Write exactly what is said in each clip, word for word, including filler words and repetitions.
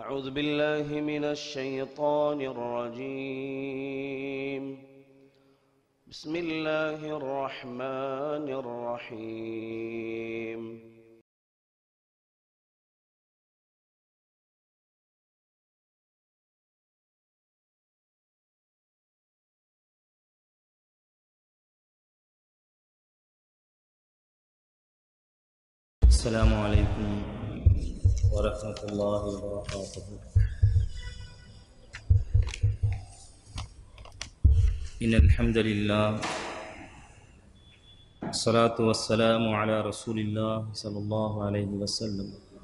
أعوذ بالله من الشيطان الرجيم. بسم الله الرحمن الرحيم. السلام عليكم ورحمة الله وبركاته. إن الحمد لله الصلاة والسلام على رسول الله صلى الله عليه وسلم.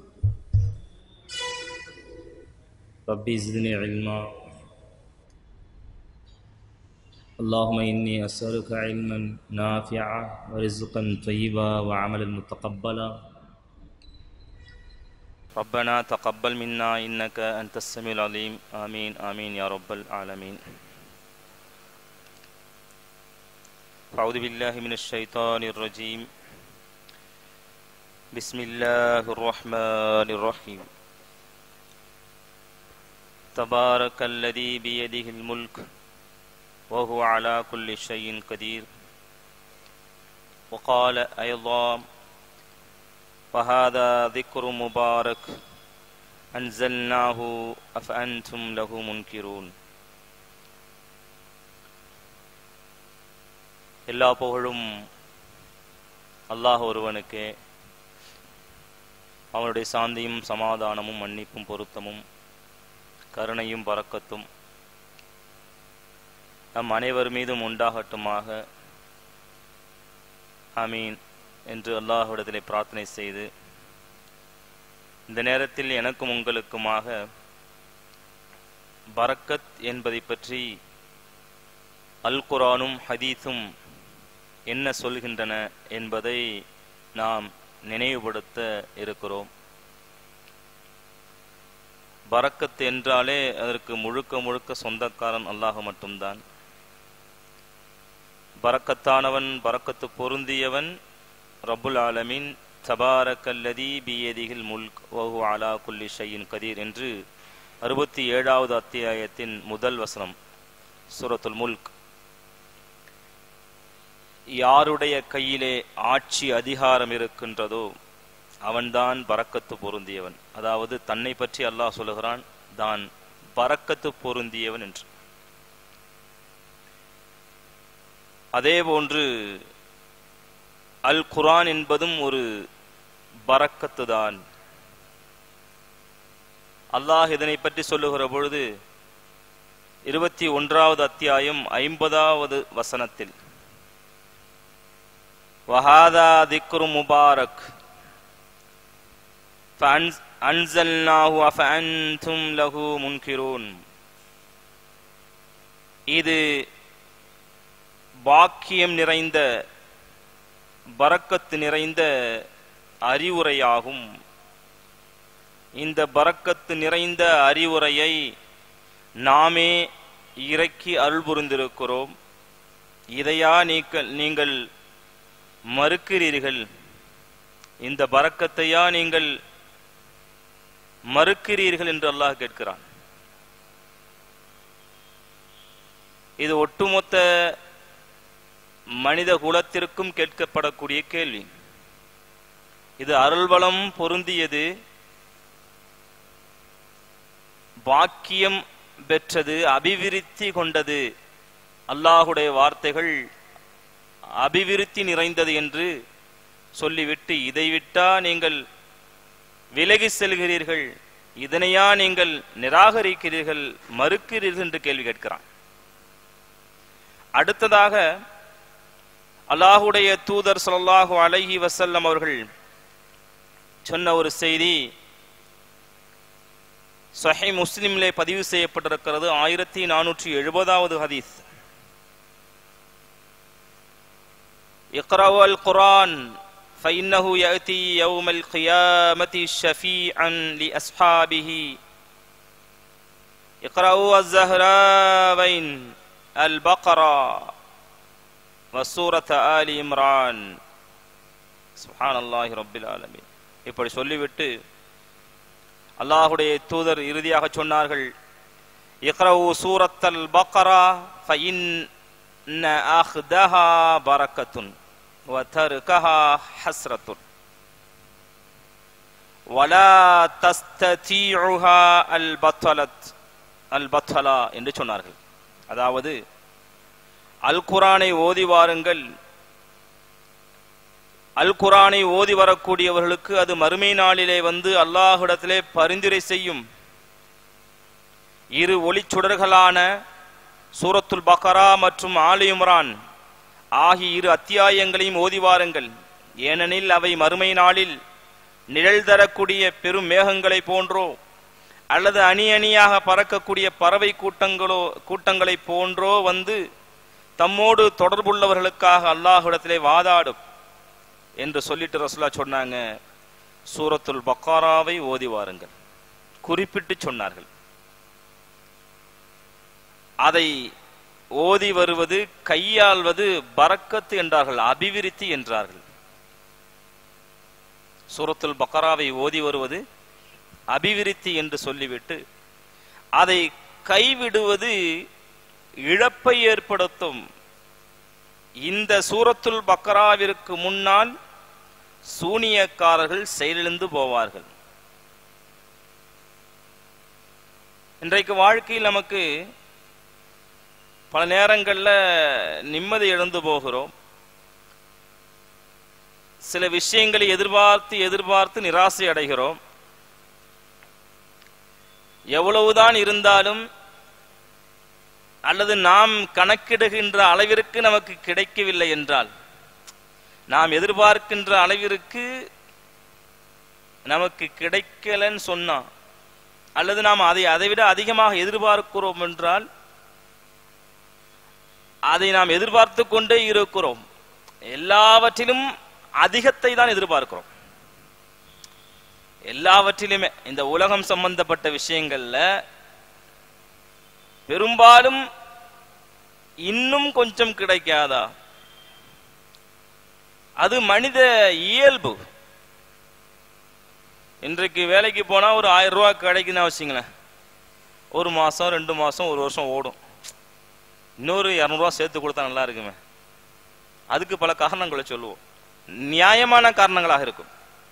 ربي زدني علما. اللهم إني أسألك علما نافعا ورزقا طيبا وعملا متقبلا. ربنا تقبل منا إنك أنت السميع العليم. آمين آمين يا رب العالمين. أعوذ بالله من الشيطان الرجيم. بسم الله الرحمن الرحيم. تبارك الذي بيده الملك وهو على كل شيء قدير. وقال أيضا وهذا ذكر مبارك أنزلناه أفأنتم له منكرون. எல்லா புகழும் அல்லாஹ் ஒருவனுக்கே. அவனுடைய சாந்தியும் சமாதானமும் மன்னிப்பும் பொருத்தமும் கருணையும் பரக்கத்தும் நம் அனைவர் மீதும் உண்டாகட்டுமாக. ஆமீன் என்று அல்லாஹ்விடத்திலே பிரார்த்தனை செய்து, இந்த நேரத்தில் எனக்கும் உங்களுக்குமாக பரக்கத் என்பதை பற்றி அல் குர்ஆனும் ஹதீஸும் என்ன சொல்கின்றன என்பதை நாம் நினைவுபடுத்த இருக்கிறோம். பரக்கத் என்றாலே அதற்கு முழுக்க முழுக்க சொந்தக்காரன் அல்லாஹ் மட்டும்தான். பரக்கத்தானவன், பரக்கத்து பொருந்தியவன் ரப்புல் ஆலமீன். தபாரக்கல்லதி பியதிஹில் முல்க் வஹுவ அலா குல்லி ஷைஇன் கதீர் என்று அறுபத்தி ஏழாவது அத்தியாயத்தின் முதல் வசனம் சூரத்துல் முல்க். யாருடைய கையிலே ஆட்சி அதிகாரம் இருக்கின்றதோ அவன்தான் பரக்கத்து பொருந்தியவன். அதாவது தன்னை பற்றி அல்லாஹ் சொல்லுகிறான், தான் பரக்கத்து பொருந்தியவன் என்று. அதே போன்று அல் குர்ஆன் என்பதும் ஒரு பரக்கத்து தான். அல்லாஹ் இதனை பற்றி சொல்லுகிற பொழுது இருபத்தி ஒன்றாவது அத்தியாயம் ஐம்பதாவது வசனத்தில் வஹாதா திக்ரு முபாரக் ஃபஅன்ஸல்னாஹு அஃபஅன்தும் லஹு முன்கிரூன். இது பாக்கியம் நிறைந்த, பரக்கத்து நிறைந்த அறிவுரையாகும். இந்த பரக்கத்து நிறைந்த அறிவுரையை நாமே இறக்கி அருள் புரிந்திருக்கிறோம். இதையா நீங்கள் நீங்கள் மறுக்கிறீர்கள்? இந்த பரக்கத்தையா நீங்கள் மறுக்கிறீர்கள் என்று அல்லாஹ் கேட்கிறான். இது ஒட்டுமொத்த மனித குலத்திற்கும் கேட்கப்படக்கூடிய கேள்வி. இது அருள்வளம் பொருந்தியது, பாக்கியம் பெற்றது, அபிவிருத்தி கொண்டது. அல்லாஹுடைய வார்த்தைகள் அபிவிருத்தி நிறைந்தது என்று சொல்லிவிட்டு, இதை விட்டா நீங்கள் விலகி செல்கிறீர்கள், இதனையா நீங்கள் நிராகரிக்கிறீர்கள், மறுக்கிறீர்கள் என்று கேள்வி கேட்கிறான். அடுத்ததாக அல்லாஹுடைய தூதர் ஸல்லல்லாஹு அலைஹி வஸல்லம் அவர்கள் சொன்ன ஒரு செய்தி ஸஹீஹ் முஸ்லிமிலே பதிவு செய்யப்பட்டிருக்கிறது. ஆயிரத்தி நானூற்றி எழுபதாவது ஹதீஸ். இக்ரவு அல் குர்ஆன் ஃபஇன்னஹு யஅதி யௌமல் கியாமத்தி ஷஃபீஅன் லிஅஸ்ஹாபிஹி. இக்ரவு அஸ்-ஸஹ்ராவைன் அல் பக்ரா வசூரத் ஆலி இம்ரான். சுப்ஹானல்லாஹி ரப்பில் ஆலமீன். இப்படி சொல்லிவிட்டு அல்லாஹுடைய தூதர் இறுதியாக சொன்னார்கள், இக்ரவு சூரத்தல் பக்ரா ஃபஇன்ன அஹ்தஹா பரக்கத்துன் வ தர்கஹா ஹஸ்ரத்துன் வலா தஸ்ததீஉஹா அல் பத்லத் அல் பத்லா என்று சொன்னார்கள். அதாவது அல் குர்ஆனை ஓதி வாருங்கள், அல் குர்ஆனை ஓதி வரக்கூடியவர்களுக்கு அது மறுமை நாளிலே வந்து அல்லாஹ்விடத்திலே பரிந்துரை செய்யும். இரு ஒளிச்சுடர்களான சூரத்துல் பக்ரா மற்றும் ஆலி இம்ரான் ஆகிய இரு அத்தியாயங்களையும் ஓதி வாருங்கள். ஏனெனில் அவை மறுமை நாளில் நிழல் தரக்கூடிய பெரும் மேகங்களை போன்றோ அல்லது அணி அணியாக பறக்கக்கூடிய பறவை கூட்டங்களோ கூட்டங்களை போன்றோ வந்து தம்மோடு தொடர்புள்ளவர்களுக்காக அல்லாஹ்விடத்திலே வாதாடும் என்று சொல்லிட்டு ரசூலுல்லாஹ் சொன்னாங்க, சூரத்துல் பக்ராவை ஓதி வாருங்கள் குறிப்பிட்டு சொன்னார்கள். அதை ஓதி வருவது கையாள்வது பரக்கத்து என்றார்கள், அபிவிருத்தி என்றார்கள். சூரத்துல் பக்ராவை ஓதி வருவது அபிவிருத்தி என்று சொல்லிவிட்டு அதை கைவிடுவது இழப்பை ஏற்படுத்தும். இந்த சூரத்துல் பக்ராவிற்கு முன்னால் சூனியக்காரர்கள் செயலிழந்து போவார்கள். இன்றைக்கு வாழ்க்கையில் நமக்கு பல நேரங்களில் நிம்மதி இழந்து போகிறோம். சில விஷயங்களை எதிர்பார்த்து எதிர்பார்த்து நிராசை அடைகிறோம். எவ்வளவுதான் இருந்தாலும் அல்லது நாம் கணக்கிடுகின்ற அளவிற்கு நமக்கு கிடைக்கவில்லை என்றால், நாம் எதிர்பார்க்கின்ற அளவிற்கு நமக்கு கிடைக்கலன்னு சொன்னா, அல்லது நாம் அதை அதைவிட அதிகமாக எதிர்பார்க்கிறோம் என்றால் அதை நாம் எதிர்பார்த்து கொண்டே இருக்கிறோம். எல்லாவற்றிலும் அதிகத்தை தான் எதிர்பார்க்கிறோம். எல்லாவற்றிலுமே இந்த உலகம் சம்பந்தப்பட்ட விஷயங்கள்ல பெரும்பாலும் இன்னும் கொஞ்சம் கிடைக்காதா? அது மனித இயல்பு. இன்றைக்கு வேலைக்கு போனா ஒரு ஆயிரம் ரூபாய் கிடைக்குன்னு வச்சுங்களேன், ஒரு மாசம் ரெண்டு மாசம் ஒரு வருஷம் ஓடும். இன்னொரு இரநூறுவா சேர்த்து கொடுத்தா நல்லா இருக்குமே. அதுக்கு பல காரணங்களை சொல்லுவோம், நியாயமான காரணங்களாக இருக்கும்.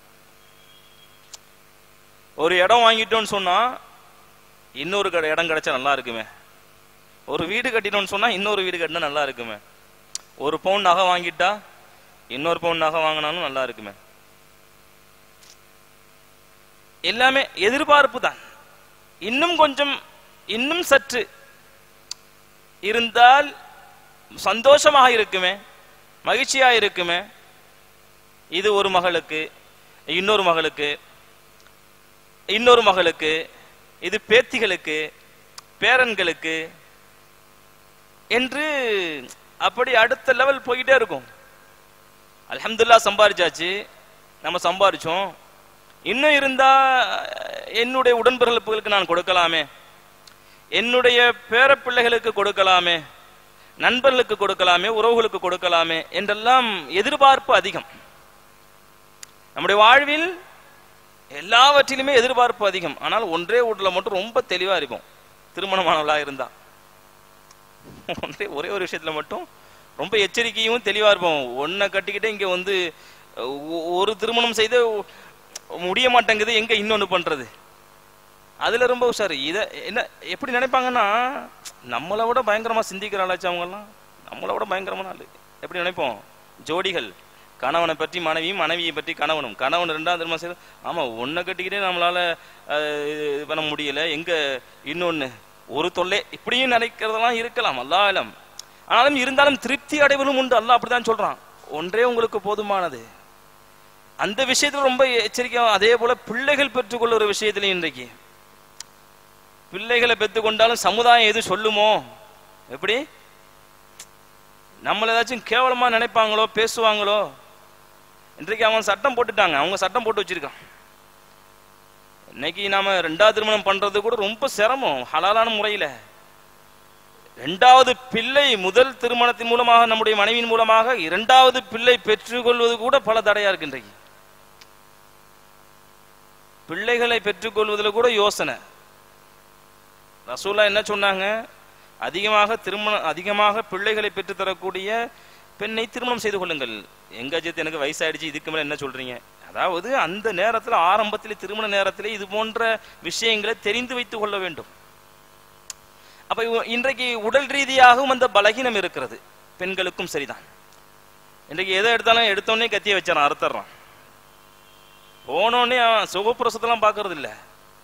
ஒரு இடம் வாங்கிட்டோம்னு சொன்னா இன்னொரு இடம் கிடைச்சா நல்லா இருக்குமே. ஒரு வீடு கட்டிட்டோம்னு சொன்னா இன்னொரு வீடு கட்டினா நல்லா இருக்குமே. ஒரு பவுன் நகை வாங்கிட்டா இன்னொரு பவுன் நகை வாங்கினாலும் நல்லா இருக்குமே. எல்லாமே எதிர்பார்ப்பு தான். இன்னும் கொஞ்சம் இன்னும் சற்று இருந்தால் சந்தோஷமாக இருக்குமே, மகிழ்ச்சியா இருக்குமே. இது ஒரு மகளுக்கு, இன்னொரு மகளுக்கு, இன்னொரு மகளுக்கு, இது பேத்திகளுக்கு, பேரன்களுக்கு என்று அப்படி அடுத்த லெவல் போயிட்டே இருக்கும். அல்ஹம்துலில்லாஹ் சம்பாரிச்சாச்சு, நம்ம சம்பாரிச்சோம், இன்னும் இருந்தா என்னுடைய உடன்பிறப்புகளுக்கு நான் கொடுக்கலாமே, என்னுடைய பேர பிள்ளைகளுக்கு கொடுக்கலாமே, நண்பர்களுக்கு கொடுக்கலாமே, உறவுகளுக்கு கொடுக்கலாமே என்றெல்லாம் எதிர்பார்ப்பு அதிகம். நம்முடைய வாழ்வில் எல்லாவற்றிலுமே எதிர்பார்ப்பு அதிகம். ஆனால் ஒன்றே வீட்டுல மட்டும் ரொம்ப தெளிவா இருக்கும், திருமணமானவளா இருந்தா ஒன்றே ஒரே ஒரு விஷயத்துல மட்டும் ரொம்ப எச்சரிக்கையும் தெளிவா இருப்போம். ஒன்ன கட்டிக்கிட்டே இங்க வந்து ஒரு திருமணம் செய்து முடிய மாட்டேங்குது, எங்க இன்னொன்னு பண்றது, அதுல ரொம்ப உஷாரு. இத என்ன எப்படி நினைப்பாங்கன்னா, நம்மளை விட பயங்கரமா சிந்திக்கிறாளாச்சு அவங்க எல்லாம், நம்மளை விட பயங்கரமான ஆளு. எப்படி நினைப்போம்? ஜோடிகள், கணவனை பற்றி மனைவியும், மனைவியை பற்றி கணவனும், கணவன் ரெண்டாவது திருமணம் செய்து, ஆமா ஒன்ன கட்டிக்கிட்டே நம்மளால இது பண்ண முடியல, எங்க இன்னொன்னு ஒரு தொல்லை, இப்படியும் நினைக்கிறதெல்லாம் இருக்கலாம், அல்லாஹ் அலம். ஆனாலும் இருந்தாலும் திருப்தி அடைவதும் உண்டு. அல்லாஹ் அப்படிதான் சொல்றான், ஒன்றே உங்களுக்கு போதுமானது. அந்த விஷயத்துல ரொம்ப எச்சரிக்கை. அதே போல பிள்ளைகள் பெற்றுக்கொள்ள ஒரு விஷயத்திலையும் இன்றைக்கு பிள்ளைகளை பெற்றுக்கொண்டாலும் சமுதாயம் எது சொல்லுமோ, எப்படி நம்மள ஏதாச்சும் கேவலமா நினைப்பாங்களோ பேசுவாங்களோ. இன்றைக்கு அவங்க சட்டம் போட்டுட்டாங்க, அவங்க சட்டம் போட்டு வச்சிருக்கான். இன்னைக்கு நாம ரெண்டாவது திருமணம் பண்றது கூட ரொம்ப சிரமம். ஹலாலான முறையில இரண்டாவது பிள்ளை, முதல் திருமணத்தின் மூலமாக நம்முடைய மனைவியின் மூலமாக இரண்டாவது பிள்ளை பெற்றுக்கொள்வது கூட பல தடையா இருக்கு. இன்றைக்கு பிள்ளைகளை பெற்றுக்கொள்வதில் கூட யோசனை. ரசூலுல்லாஹ் என்ன சொன்னாங்க? அதிகமாக திருமணம் அதிகமாக பிள்ளைகளை பெற்றுத்தரக்கூடிய பெண்ணை திருமணம் செய்து கொள்ளுங்கள். எங்க அஜித் எனக்கு வயசாயிடுச்சு, இதுக்கு மேல என்ன சொல்றீங்க? அதாவது அந்த நேரத்தில் ஆரம்பத்தில் திருமண நேரத்தில் இது போன்ற விஷயங்களை தெரிந்து வைத்துக் கொள்ள வேண்டும். அப்ப இன்றைக்கு உடல் ரீதியாகவும் அந்த பலகீனம் இருக்கிறது. பெண்களுக்கும் சரிதான். இன்றைக்கு எதை எடுத்தாலும் எடுத்தோடனே கத்திய வச்சான், அறுத்தர்றான். போனோடனே சுகப்பிரசத்தெல்லாம் பார்க்கறது இல்லை,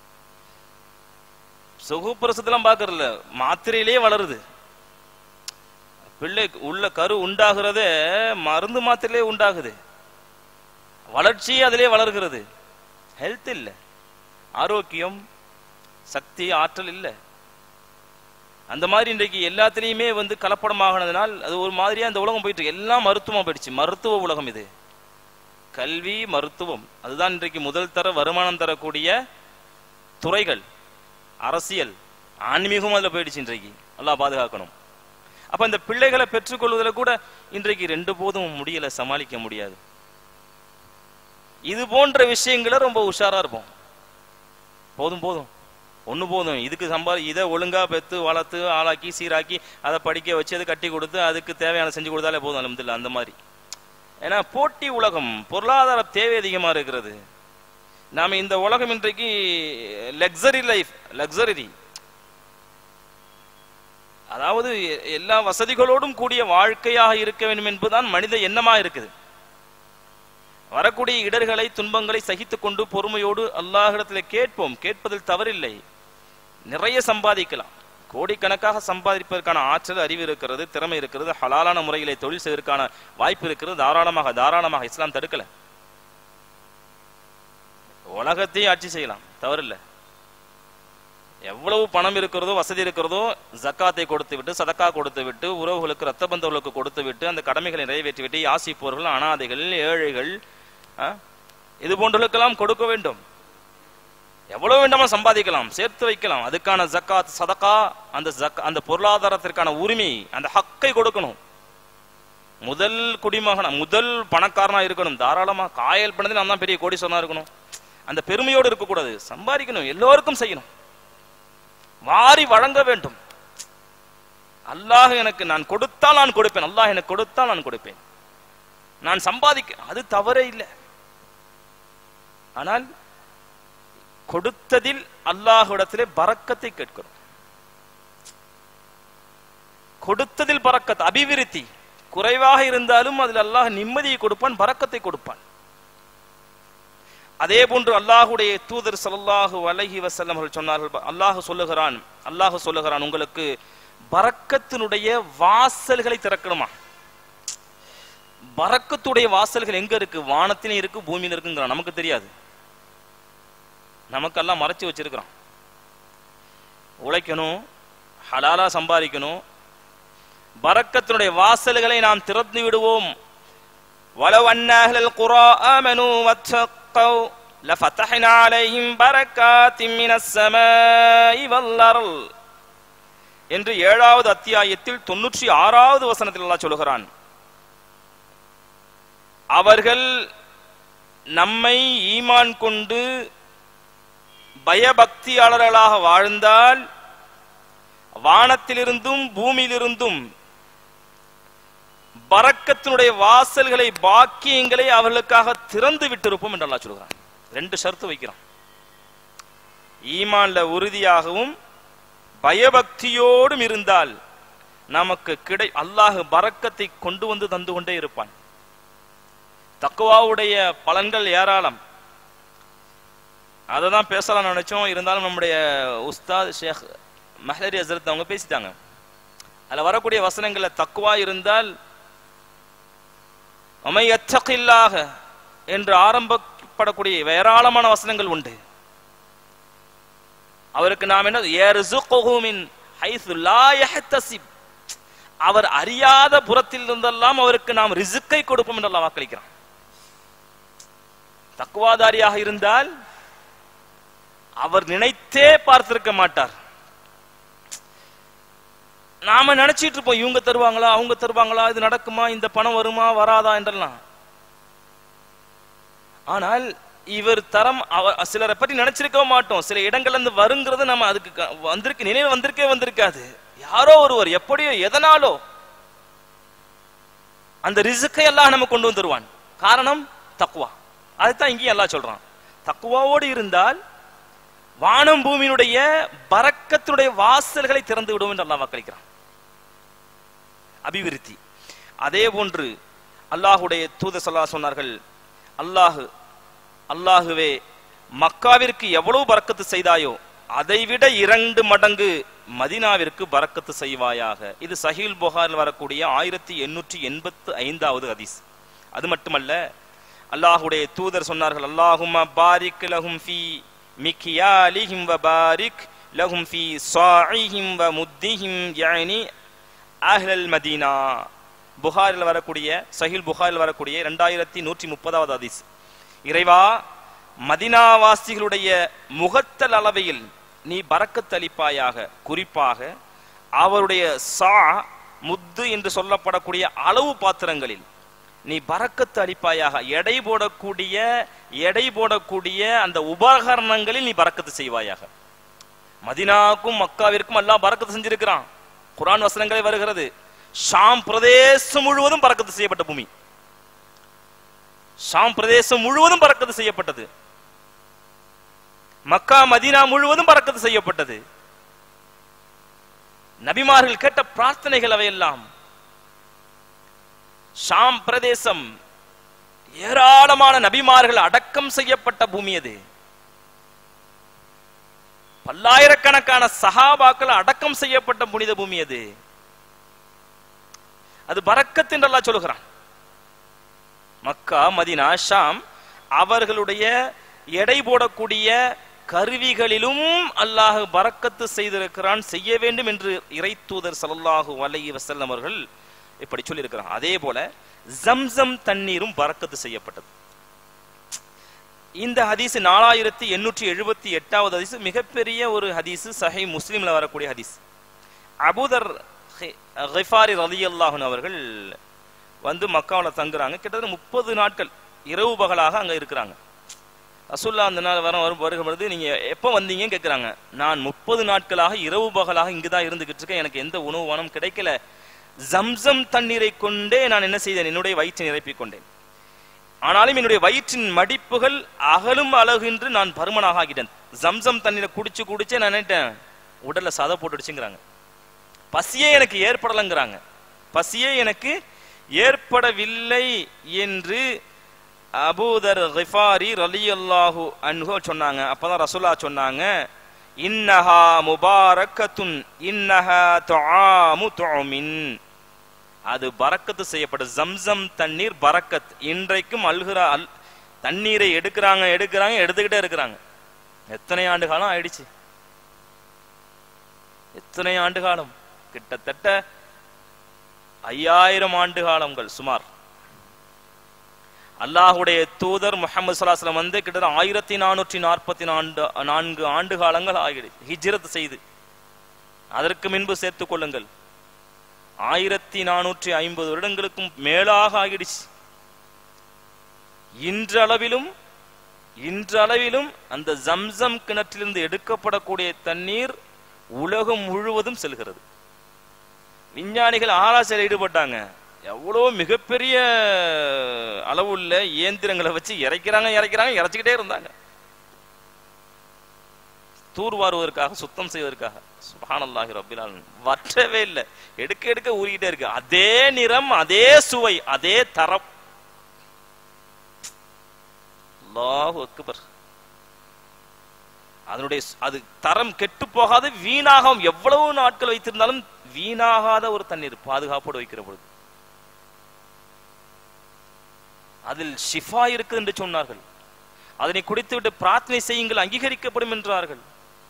சுகப்பிரசத்தெல்லாம் பார்க்கறது இல்லை, மாத்திரையிலேயே வளருது. பிள்ளை உள்ள கரு உண்டாகிறதே மருந்து மாத்திரையிலே உண்டாகுது. வளர்ச்சி அதிலே வளர்கிறது. ஹெல்த் இல்லை, ஆரோக்கியம், சக்தி, ஆற்றல் இல்லை. அந்த மாதிரி இன்றைக்கு எல்லாத்திலையுமே வந்து கலப்படமாகனதுனால் அது ஒரு மாதிரியா இந்த உலகம் போயிட்டு இருக்கு. எல்லாம் மருத்துவம் போயிடுச்சு. மருத்துவ உலகம் இது. கல்வி, மருத்துவம், அதுதான் இன்றைக்கு முதல் தர வருமானம் தரக்கூடிய துறைகள். அரசியல், ஆன்மீகம் அதுல போயிடுச்சு இன்றைக்கு. அல்லாஹ் பாதுகாக்கணும். அப்ப இந்த பிள்ளைகளை பெற்றுக்கொள்வதில் கூட இன்றைக்கு ரெண்டு போதும் முடியல, சமாளிக்க முடியாது. இது போன்ற விஷயங்கள ரொம்ப உஷாரா இருப்போம். போதும் போதும் ஒண்ணு போதும், இதுக்கு சம்பாதி இதை ஒழுங்கா பெத்து வளர்த்து ஆளாக்கி சீராக்கி அதை படிக்க வச்சு அதை கட்டி கொடுத்து அதுக்கு தேவையான செஞ்சு கொடுத்தாலே போதும். அல்ஹம்துலில்லாஹ். அந்த மாதிரி. ஏன்னா போட்டி உலகம், பொருளாதார தேவை அதிகமா இருக்கிறது. நாம இந்த உலகம் இன்றைக்கு லக்ஸரி லைஃப், லக்ஸரி, அதாவது எல்லா வசதிகளோடும் கூடிய வாழ்க்கையாக இருக்க வேண்டும் என்பதுதான் மனித எண்ணமா இருக்குது. வரக்கூடிய இடர்களை, துன்பங்களை சகித்துக் கொண்டு பொறுமையோடு அல்லாஹ்விடத்தில் கேட்போம். கேட்பதில் தவறில்லை. நிறைய சம்பாதிக்கலாம், கோடிக்கணக்காக சம்பாதிப்பதற்கான ஆற்றல், அறிவு இருக்கிறது, திறமை இருக்கிறது, ஹலாலான முறையிலே தொழில் செய்வதற்கான வாய்ப்பு இருக்கிறது. தாராளமாக தாராளமாக இஸ்லாம் தடுக்கல. உலகத்தையும் ஆட்சி செய்யலாம், தவறில்லை. எவ்வளவு பணம் இருக்கிறதோ, வசதி இருக்கிறதோ, ஜக்காத்தை கொடுத்து விட்டு, சதக்கா கொடுத்து விட்டு, உறவுகளுக்கு, ரத்த பந்தவர்களுக்கு கொடுத்து விட்டு, அந்த கடமைகளை நிறைவேற்றி விட்டு, யாசிப்பவர்கள், அனாதைகள், ஏழைகள், இது போன்றவர்களுக்கெல்லாம் கொடுக்க வேண்டும். எவ்வளவு வேண்டாமோ சம்பாதிக்கலாம், சேர்த்து வைக்கலாம். அதுக்கான ஜக்காத், சதக்கா, அந்த அந்த பொருளாதாரத்திற்கான உரிமை, அந்த ஹக்கை கொடுக்கணும். முதல் குடிமகனா, முதல் பணக்காரனா இருக்கணும். தாராளமா காயல் பண்ணதில் நான் தான் பெரிய கோடீஸ்வரனா இருக்கணும், அந்த பெருமையோடு இருக்கக்கூடாது. சம்பாதிக்கணும், எல்லோருக்கும் செய்யணும், வாரி வழங்க வேண்டும். அல்லாஹ் எனக்கு நான் கொடுத்தால் நான் கொடுப்பேன், அல்லாஹ் எனக்கு கொடுத்தால் நான் கொடுப்பேன், நான் சம்பாதிக்க, அது தவறே இல்லை. ஆனால் கொடுத்ததில் அல்லாஹ்விடத்திலே பரக்கத்தை கேட்கிறோம். கொடுத்ததில் பரக்கத், அபிவிருத்தி குறைவாக இருந்தாலும் அதில் அல்லாஹ் நிம்மதியை கொடுப்பான், பரக்கத்தை கொடுப்பான். அதே போன்று அல்லாஹுடைய தூதர் ஸல்லல்லாஹு அலைஹி வஸல்லம் அவர்கள் சொன்னார்கள், அல்லாஹ் சொல்லுகிறான், அல்லாஹ் சொல்லுகிறான், உங்களுக்கு பரக்கத்தினுடைய வாசல்களை திறக்கணுமா? பரக்கத்துடைய வாசல்கள் எங்க இருக்கு? வானத்திலும் இருக்கு, பூமியில இருக்குங்கிறான். நமக்கு தெரியாது, நமக்கெல்லாம் மறைச்சு வச்சிருக்கிறான். உழைக்கணும், ஹலாலா சம்பாதிக்கணும். பரக்கத்தினுடைய வாசல்களை நாம் திறந்து விடுவோம். வலவ் அன்ன அஹ்லல் குரா ஆமனூ வத்தகௌ லஃபதஹ்னா அலைஹிம் பரக்காத்தின் மினஸ் ஸமாஇ வல் அர்ள் என்று ஏழாவது அத்தியாயத்தில் தொன்னூற்றி ஆறாவது வசனத்தில் அல்லாஹ் சொல்கிறான். அவர்கள் நம்மை ஈமான் கொண்டு பயபக்தியாளர்களாக வாழ்ந்தால் வானத்திலிருந்தும் பூமியிலிருந்தும் பரக்கத்தினுடைய வாசல்களை, பாக்கியங்களை அவர்களுக்காக திறந்து விட்டிருப்போம் என்று அல்லாஹ் சொல்கிறான். ரெண்டு ஷர்த்து வைக்கிறான். ஈமான்ல உறுதியாகவும் பயபக்தியோடும் இருந்தால் நமக்கு கிடை அல்லாஹ் பரக்கத்தை கொண்டு வந்து தந்து கொண்டே இருப்பான். தக்வாவுடைய பலன்கள் ஏராளம். அதை தான் பேசலாம் நினைச்சோம். இருந்தாலும் நம்முடைய உஸ்தாத் ஷேக் மஹ்லரி ஹஸ்ரத் அவங்க பேசிட்டாங்க. அதில் வரக்கூடிய வசனங்கள்ல தக்வா இருந்தால் அமை யத்தகில்லாஹ என்று ஆரம்பப்படக்கூடிய ஏராளமான வசனங்கள் உண்டு. அவருக்கு நாம் என்ன, யர்ஸுகுஹு மின் ஹைஸு லா யஹ்தஸிப், அவர் அறியாத புறத்தில் இருந்தெல்லாம் அவருக்கு நாம் ரிஸ்கை கொடுப்போம் என்று அல்லாஹ் வாக்களிக்கிறான். தக்வாதாரியாக இருந்தால் அவர் நினைத்தே பார்த்திருக்க மாட்டார். நாம நினைச்சிட்டு இருப்போம், இவங்க தருவாங்களா, அவங்க தருவாங்களா, இது நடக்குமா, இந்த பணம் வருமா வராதா என்றெல்லாம். ஆனால் இவர் தரம் அவர் சிலரை பற்றி நினைச்சிருக்க மாட்டோம். சில இடங்கள்ல இருந்து வருங்கிறது நம்ம அதுக்கு வந்திருக்கு நினைவு வந்திருக்கே வந்திருக்காது. யாரோ ஒருவர் எப்படியோ எதனாலோ அந்த ரிஸ்கை எல்லாம் நம்ம கொண்டு வந்துருவான். காரணம் தக்வா. அதுதான் இங்கேயும் எல்லாம் சொல்றான். தக்வாவோடு இருந்தால் வானம் பூமியினுடைய பரக்கத்தினுடைய வாசல்களை திறந்து விடும் என்று அல்லாஹ் வாக்களிக்கிறான். அபிவிருத்தி. அதே போன்று அல்லாஹுடைய தூதர் ஸல்லல்லாஹு அலைஹி சொன்னார்கள், அல்லாஹு அல்லாஹுவே மக்காவிற்கு எவ்வளவு பரக்கத்து செய்தாயோ அதைவிட இரண்டு மடங்கு மதீனாவிற்கு பரக்கத்து செய்வாயாக. இது சஹீல் புகாரில் வரக்கூடிய ஆயிரத்தி எண்ணூற்றி எண்பத்தி ஐந்தாவது ஹதீஸ். அது மட்டுமல்ல, அல்லாஹுடைய தூதர் சொன்னார்கள், அல்லாஹும்ம பாரிக் லஹும் ஃபீ மிக்யாலிஹிம் வ பாரிக் லஹும் ஃபீ ஸாஇஹிம் வ முத்திஹிம் யானி அஹ்லல் மதீனா. புகாரில் வரக்கூடிய சஹீல் புகாரில் வரக்கூடிய இரண்டாயிரத்தி நூற்றி முப்பதாவது ஹதீஸ். இறைவா, மதீனாவாசிகளுடைய முகத்தல் அளவையில் நீ பரக்கத் அளிப்பாயாக. குறிப்பாக அவருடைய சா முத்து என்று சொல்லப்படக்கூடிய அளவு பாத்திரங்களில் நீ பரக்கத்து அளிப்பாயாக. எடை போடக்கூடிய எடை போடக்கூடிய அந்த உபகரணங்களில் நீ பரக்கத்து செய்வாயாக. மதீனாவுக்கும் மக்காவிற்கும் அல்லாஹ் பரக்கத்து செஞ்சிருக்கிறான். குர்ஆன் வசனங்களே வருகிறது, ஷாம் பிரதேசம் முழுவதும் பரக்கத்து செய்யப்பட்ட பூமி. ஷாம் பிரதேசம் முழுவதும் பரக்கத்து செய்யப்பட்டது. மக்கா மதீனா முழுவதும் பரக்கத்து செய்யப்பட்டது. நபிமார்கள் கேட்ட பிரார்த்தனைகள் அவையெல்லாம். ஷாம் பிரதேசம் ஏராளமான நபிமார்கள் அடக்கம் செய்யப்பட்ட பூமி. அது பல்லாயிரக்கணக்கான சஹாபாக்கள் அடக்கம் செய்யப்பட்ட புனித பூமி. அது அது பரக்கத் என்று அல்லாஹ் சொல்லுகிறான். மக்கா மதீனா ஷாம் அவர்களுடைய எடை போடக்கூடிய கருவிகளிலும் அல்லாஹ் பரக்கத்து செய்திருக்கிறான், செய்ய வேண்டும் என்று இறை தூதர் ஸல்லல்லாஹு அலைஹி வஸல்லம் அவர்கள் இப்படி சொல்லி இருக்கிறான். அதே போல ஜம்சம் தண்ணீரும் பரக்கத்து செய்யப்பட்டது. இந்த ஹதீஸ் நாலாயிரத்தி எண்ணூற்றி எழுபத்தி எட்டாவது ஹதீஸ், மிகப்பெரிய ஒரு ஹதீஸ், சஹீஹ் முஸ்லிம்ல வரக்கூடிய ஹதீஸ். அபூதர் கிஃபாரி ரலியல்லாஹு அன்ஹு அவர்கள் வந்து மக்காவில் தங்குறாங்க. கிட்டத்தட்ட முப்பது நாட்கள் இரவு பகலாக அங்க இருக்கிறாங்க. ரசூலுல்லாஹ் அந்த நாள் வர வரும் வருகிறது, நீங்க எப்போ வந்தீங்கன்னு கேட்கிறாங்க. நான் முப்பது நாட்களாக இரவு பகலாக இங்குதான் இருந்துகிட்டு இருக்கேன், எனக்கு எந்த உணவு வனம் கிடைக்கல. ஜம்சம் தண்ணீரை கொண்டே நான் என்ன செய்தேன், என்னுடைய வயிற்றை நிரப்பிக் கொண்டேன். ஆனாலும் என்னுடைய வயிற்றின் மடிப்புகள் அகலும் அழகின்று நான் பருமனாக ஆகிட்டேன். ஜம்சம் தண்ணீரை குடிச்சு குடிச்சே நான் நினைட்டேன் உடல்ல சதை போட்டுடுச்சுங்கிறாங்க. பசியே எனக்கு ஏற்படலைங்கிறாங்க. பசியே எனக்கு ஏற்படவில்லை என்று அபூதர் கிஃபாரி ரலியல்லாஹு அன்ஹு சொன்னாங்க. அப்பதான் ரசூலுல்லாஹ் சொன்னாங்க, இன்னஹா முபாரக்கத்துன் இன்னஹா துஆமு துஅமின். அது பரக்கத்து செய்யப்பட்ட ஜம்சம் தண்ணீர் பரக்கத். இன்றைக்கும் அல்குரா அல் தண்ணீரை எடுக்கிறாங்க எடுக்கிறாங்க எடுத்துக்கிட்டே இருக்கிறாங்க. எத்தனை ஆண்டு காலம் ஆயிடுச்சு, எத்தனை ஆண்டு காலம், கிட்டத்தட்ட ஐயாயிரம் ஆண்டு காலங்கள் சுமார். அல்லாஹுடைய தூதர் முஹம்மது ஸல்லல்லாஹு அலைஹி வஸல்லம் வந்து கிட்டத்தட்ட ஆயிரத்தி நானூற்றி நாற்பத்தி நான்கு நான்கு ஆண்டு காலங்கள் ஆகிடுச்சு ஹிஜ்ரத் செய்து. அதற்கு முன்பு சேர்த்துக் கொள்ளுங்கள், ஆயிரத்தி நானூற்றி ஐம்பது வருடங்களுக்கும் மேலாக ஆகிடுச்சு. இன்றளவிலும் இன்றளவிலும் அந்த ஜம்சம் கிணற்றிலிருந்து எடுக்கப்படக்கூடிய தண்ணீர் உலகம் முழுவதும் செல்கிறது. விஞ்ஞானிகள் ஆராய்ச்சியில் ஈடுபட்டாங்க. எவ்வளோ மிகப்பெரிய அளவுள்ள இயந்திரங்களை வச்சு இறைக்கிறாங்க இறைக்கிறாங்க இறைச்சிக்கிட்டே இருந்தாங்க, தூர்வாருவதற்காக, சுத்தம் செய்வதற்காக. சுப்ஹானல்லாஹி ரப்பில் ஆலமீன். வற்றவே இல்லை, எடுக்க எடுக்க ஊறிக்கிட்டே இருக்கு. அதே நிறம், அதே சுவை, அதே தரம். அல்லாஹு அக்பர். அதனுடைய அது தரம் கெட்டு போகாது, வீணாக எவ்வளவு நாட்கள் வைத்திருந்தாலும் வீணாகாத ஒரு தண்ணீர் பாதுகாப்போடு வைக்கிற பொழுது அதில் ஷிஃபா இருக்கு என்று சொன்னார்கள். அதனை குடித்துவிட்டு பிரார்த்தனை செய்யுங்கள், அங்கீகரிக்கப்படும் என்றார்கள்.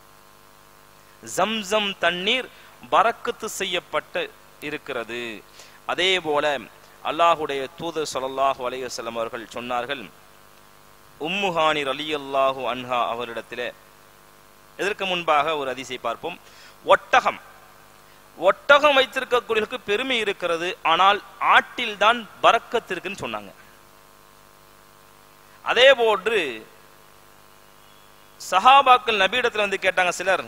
ஜம்சம் தண்ணீர் பரக்கத்து செய்யப்பட்டு இருக்கிறது. அதே போல அல்லாஹுடைய தூதர் ஸல்லல்லாஹு அலைஹி வஸல்லம் அவர்கள் சொன்னார்கள், உம்மு ஹானி ரலியல்லாஹு அன்ஹா அவரிடத்திலே, இதற்கு முன்பாக ஒரு ஹதீஸை பார்ப்போம். ஒட்டகம் ஒட்டகம் வைத்திருக்கக்கூடியவர்களுக்கு பெருமை இருக்கிறது, ஆனால் ஆட்டில் தான் பரக்கத்து இருக்குன்னு சொன்னாங்க. அதே போன்று சஹாபாக்கள் நபியிடத்தில் வந்து கேட்டாங்க சிலர்,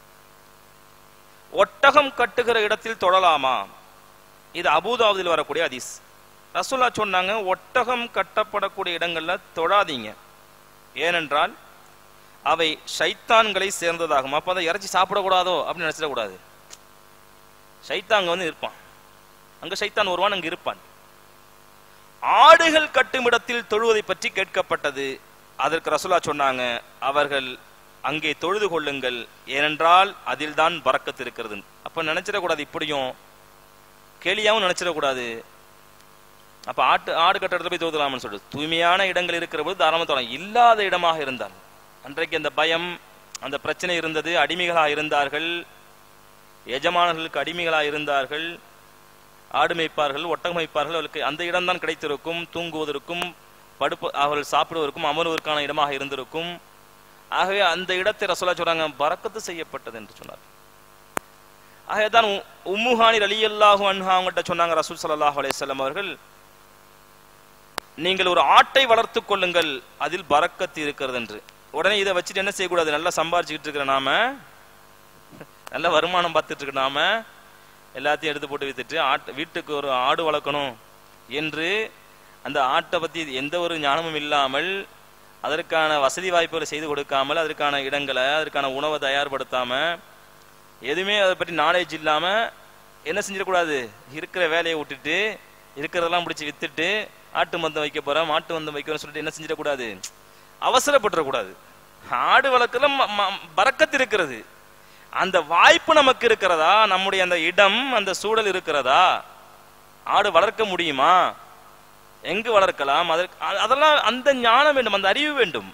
ஒட்டகம் கட்டுகிற இடத்தில் தொழலாமா? இது அபூதாவுதில் வரக்கூடிய ஹதீஸ். ரசூலுல்லாஹ் சொன்னாங்க, ஒட்டகம் கட்டப்படக்கூடிய இடங்கள்ல தொழாதீங்க, ஏனென்றால் அவை ஷைத்தான்களை சேர்ந்ததாகும். அப்ப அதை இறைச்சி சாப்பிடக்கூடாதோ அப்படின்னு நினைச்சிடக்கூடாது. ஷைத்தான் அங்க வந்து இருப்பான், அங்க ஷைத்தான் வருவான், அங்க இருப்பான். ஆடுகள் கட்டும் இடத்தில் தொழுவதை பற்றி கேட்கப்பட்டது. அதற்கு ரசூலுல்லாஹ் சொன்னாங்க, அவர்கள் அங்கே தொழுது கொள்ளுங்கள், ஏனென்றால் அதில் தான் பரக்கத்து இருக்கிறது. அப்ப நினைச்சிடக்கூடாது, இப்படியும் கேலியாவும் நினைச்சிடக்கூடாது. அப்ப ஆட்டு ஆடு கட்ட இடத்துல போய் தொழுதலாம்னு சொல்லுது. தூய்மையான இடங்கள் இருக்கிற போது தாராளமாக தொழலாம். இல்லாத இடமாக இருந்தால், அன்றைக்கு அந்த பயம், அந்த பிரச்சனை இருந்தது, அடிமைகளாக இருந்தார்கள், எஜமானர்களுக்கு அடிமைகளாக இருந்தார்கள், ஆடு மேய்ப்பார்கள், ஒட்டகம் மேய்ப்பார்கள், அவர்களுக்கு அந்த இடம்தான் கிடைத்திருக்கும், தூங்குவதற்கும் படுப்பு அவர்கள் சாப்பிடுவதற்கும் அமர்வதற்கான இடமாக இருந்திருக்கும். ஆகவே அந்த இடத்தை ரசூலுல்லாஹ் சொல்றாங்க, பரக்கத்து செய்யப்பட்டது என்று சொன்னார். ஆகவேதான் உம்முஹானி ரலியல்லாஹு அன்ஹா அவங்கள்ட்ட சொன்னாங்க ரசூல் ஸல்லல்லாஹு அலைஹி வஸல்லம் அவர்கள், நீங்கள் ஒரு ஆட்டை வளர்த்துக் கொள்ளுங்கள், அதில் பரக்கத்து இருக்கிறது என்று. உடனே இதை வச்சுட்டு என்ன செய்யக்கூடாது, நல்லா சம்பாரிச்சுக்கிட்டு இருக்கிற நாம, நல்ல வருமானம் பார்த்துட்டு இருக்க நாம, எல்லாத்தையும் எடுத்து போட்டு வித்துட்டு ஆட்டு வீட்டுக்கு ஒரு ஆடு வளர்க்கணும் என்று அந்த ஆட்டை பத்தி எந்த ஒரு ஞானமும் இல்லாமல், அதற்கான வசதி வாய்ப்புகளை செய்து கொடுக்காமல், அதற்கான இடங்களை, அதற்கான உணவை தயார்படுத்தாம, எதுவுமே அதை பற்றி நாலேஜ் இல்லாம என்ன செஞ்சிடக்கூடாது, இருக்கிற வேலையை விட்டுட்டு இருக்கிறதெல்லாம் பிடிச்சி வித்துட்டு ஆட்டு மந்தம் வைக்க போறேன், மாட்டு மந்தம் வைக்கிறேன்னு சொல்லிட்டு என்ன செஞ்சிடக்கூடாது, அவசரப்பட்டுறக்கூடாது. ஆடு வளர்க்கல பரக்கத்து இருக்கிறது. அந்த வாய்ப்பு நமக்கு இருக்கிறதா, நம்முடைய அந்த இடம், அந்த சூழல் இருக்கிறதா, ஆடு வளர்க்க முடியுமா, எங்கு வளர்க்கலாம், அதற்கு அதெல்லாம் அந்த ஞானம் வேண்டும், அந்த அறிவு வேண்டும்.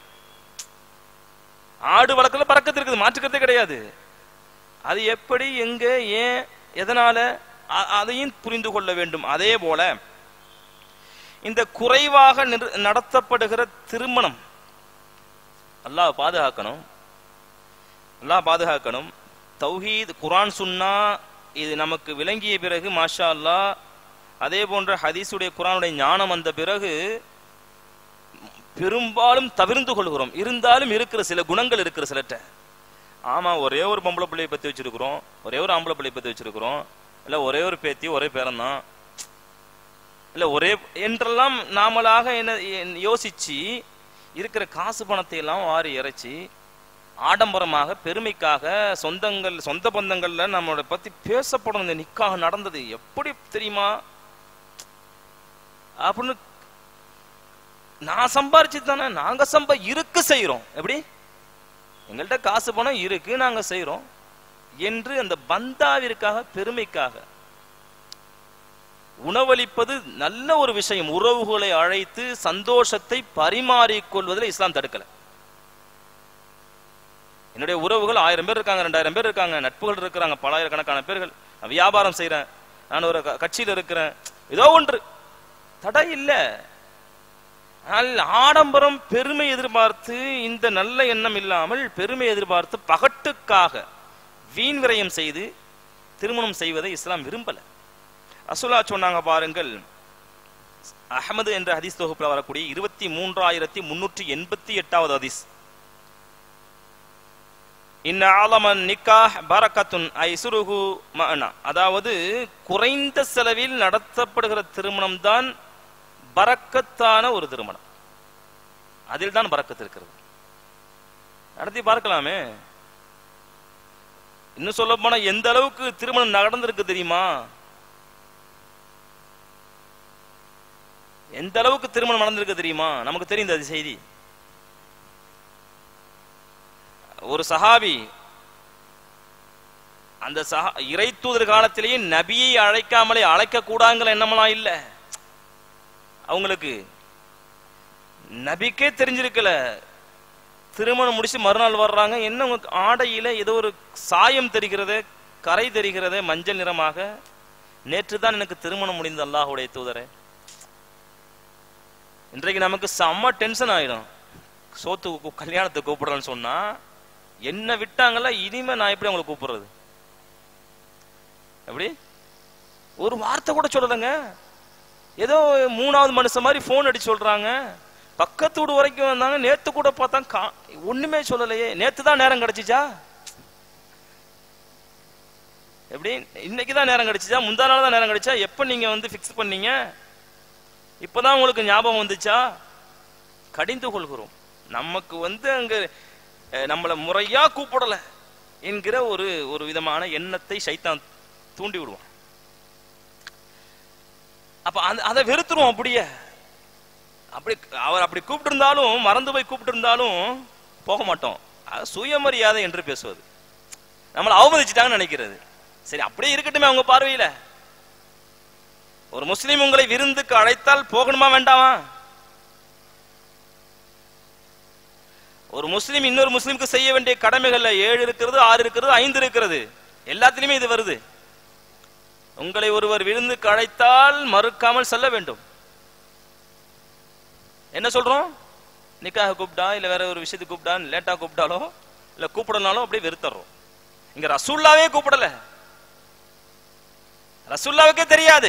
ஆடு வளர்க்கல பரக்கத்து இருக்குது, மாற்றுக்கிறதே கிடையாது. அது எப்படி, எங்க, ஏன், எதனால, அதையும் புரிந்து கொள்ள வேண்டும். அதே போல இந்த குறைவாக நடத்தப்படுகிற திருமணம் அல்லாஹ் பாதுகாக்கணும், அல்லாஹ் பாதுகாக்கணும். தௌஹீத், குர்ஆன், சுன்னா இது நமக்கு விளங்கிய பிறகு மாஷா அல்லாஹ், அதே போன்ற ஹதீஸுடைய குர்ஆனுடைய ஞானம் வந்த பிறகு பெரும்பாலும் தவிர்ந்து கொள்கிறோம். இருந்தாலும் இருக்கிற சில குணங்கள் இருக்கிற சிலட்ட, ஆமா ஒரே ஒரு பொம்பளை பிள்ளையை பத்தி வச்சிருக்கிறோம், ஒரே ஒரு ஆம்பளை பிள்ளையை பத்தி வச்சிருக்கிறோம், இல்ல ஒரே ஒரு பேத்தி ஒரே பேரன்தான், இல்ல ஒரே என்றெல்லாம் நாமளாக என்ன யோசிச்சு இருக்கிற காசு பணத்தை எல்லாம் வாரி இறைச்சி ஆடம்பரமாக பெருமைக்காக சொந்தங்கள் சொந்த பந்தங்கள்ல நம்மளோட பத்தி பேசப்படும். இந்த நிக்காக நடந்தது எப்படி தெரியுமா அப்படின்னு, நான் சம்பாரிச்சு தானே, நாங்க சம்பா இருக்கு செய்யறோம், எப்படி எங்கள்கிட்ட காசு பணம் இருக்கு நாங்க செய்யறோம் என்று அந்த பந்தாவிற்காக பெருமைக்காக உணவளிப்பது நல்ல ஒரு விஷயம். உறவுகளை அழைத்து சந்தோஷத்தை பரிமாறிக்கொள்வதில் இஸ்லாம் தடுக்கல. என்னுடைய உறவுகள் ஆயிரம் பேர் இருக்காங்க, ரெண்டாயிரம் பேர் இருக்காங்க, நட்புகள் இருக்கிறாங்க, பலாயிரக்கணக்கான பேர்கள், வியாபாரம் செய்யறேன், நான் ஒரு கட்சியில் இருக்கிறேன், ஏதோ ஒன்று தடை இல்லை. ஆனால் ஆடம்பரம், பெருமை எதிர்பார்த்து, இந்த நல்ல எண்ணம் இல்லாமல் பெருமை எதிர்பார்த்து பகட்டுக்காக வீண் விரயம் செய்து திருமணம் செய்வதை இஸ்லாம் விரும்பல. ரசூலுல்லாஹ் சொன்னாங்க பாருங்கள், அஹ்மது என்ற ஹதீஸ் தொகுப்பில் வரக்கூடிய இருபத்தி மூன்றாயிரத்தி முன்னூற்றி எண்பத்தி எட்டாவது ஹதீஸ், அதாவது குறைந்த செலவில் நடத்தப்படுகிற திருமணம் தான் பரக்கத்தான ஒரு திருமணம். அதில் தான் பரக்கத்து இருக்கிறது. நடத்தி பார்க்கலாமே. இன்னும் சொல்ல போனா எந்த அளவுக்கு திருமணம் நடந்திருக்கு தெரியுமா, எந்த அளவுக்கு திருமணம் நடந்திருக்கு தெரியுமா, நமக்கு தெரிந்த அது செய்தி. ஒரு சஹாபி, அந்த சஹா இறை தூதர் காலத்திலேயே நபியை அழைக்காமலே, அழைக்க கூடாங்கிற எண்ணமெல்லாம் இல்ல அவங்களுக்கு, நபிக்கே தெரிஞ்சிருக்கல. திருமணம் முடிச்சு மறுநாள் வர்றாங்க, என்ன உங்களுக்கு ஆடையில ஏதோ ஒரு சாயம் தெரிகிறது, கரை தெரிகிறது மஞ்சள் நிறமாக, நேற்று தான் எனக்கு திருமணம் முடிந்த அல்லாஹ்வுடைய தூதரே. இன்றைக்கு நமக்கு செம்ம டென்ஷன் ஆயிடும். சோத்து கல்யாணத்தை கூப்பிடுறேன்னு சொன்னா, என்ன விட்டாங்கல்ல, இனிமே நான் எப்படி அவங்களை கூப்பிடுறது, எப்படி ஒரு வார்த்தை கூட சொல்லலைங்க, ஏதோ மூணாவது மனுஷன் மாதிரி போன் அடிச்சு சொல்றாங்க, பக்கத்து வீடு வரைக்கும் வந்தாங்க. நேத்து கூட பார்த்தா ஒண்ணுமே சொல்லலையே. நேத்து தான் நேரம் கிடைச்சிச்சா? எப்படி இன்னைக்குதான் நேரம் கிடைச்சிச்சா? முந்தா நாள் தான் நேரம் கிடைச்சா? எப்ப நீங்க வந்து பிக்ஸ் பண்ணீங்க? இப்பதான் உங்களுக்கு ஞாபகம் வந்துச்சா? கடிந்து கொள்கிறோம். நமக்கு வந்து அங்க நம்மள முறையா கூப்பிடல என்கிற ஒரு ஒரு விதமான எண்ணத்தை சைத்தான் தூண்டி விடுவான். அப்ப அதை வெறுத்துருவோம். அப்படியே அப்படி அவர் அப்படி கூப்பிட்டு இருந்தாலும், மறந்து போய் கூப்பிட்டு இருந்தாலும் போக மாட்டோம். சுயமரியாதை என்று பேசுவது, நம்மளை அவமதிச்சுட்டாங்கன்னு நினைக்கிறது. சரி, அப்படியே இருக்கட்டுமே அவங்க பார்வையில. ஒரு முஸ்லீம் உங்களை விருந்துக்கு அழைத்தால் போகணுமா வேண்டாமா? ஒரு முஸ்லீம் இன்னொரு முஸ்லீமுக்கு செய்ய வேண்டிய கடமைகள்ல ஏழு இருக்கிறது, ஆறு இருக்கிறது, ஐந்து இருக்கிறது. எல்லாத்திலுமே இது வருது. உங்களை ஒருவர் விருந்துக்கு அழைத்தால் மறுக்காமல் செல்ல வேண்டும். என்ன சொல்றோம்? நிக்காக கூப்பிட்டா இல்ல வேற ஒரு விஷயத்துக்கு கூப்பிட்டா, லேட்டா கூப்பிட்டாலோ இல்ல கூப்பிடனாலும் அப்படியே வெறுத்தர்றோம். இங்க ரசூல்லாவே கூப்பிடல, ரசூல்லாவுக்கே தெரியாது.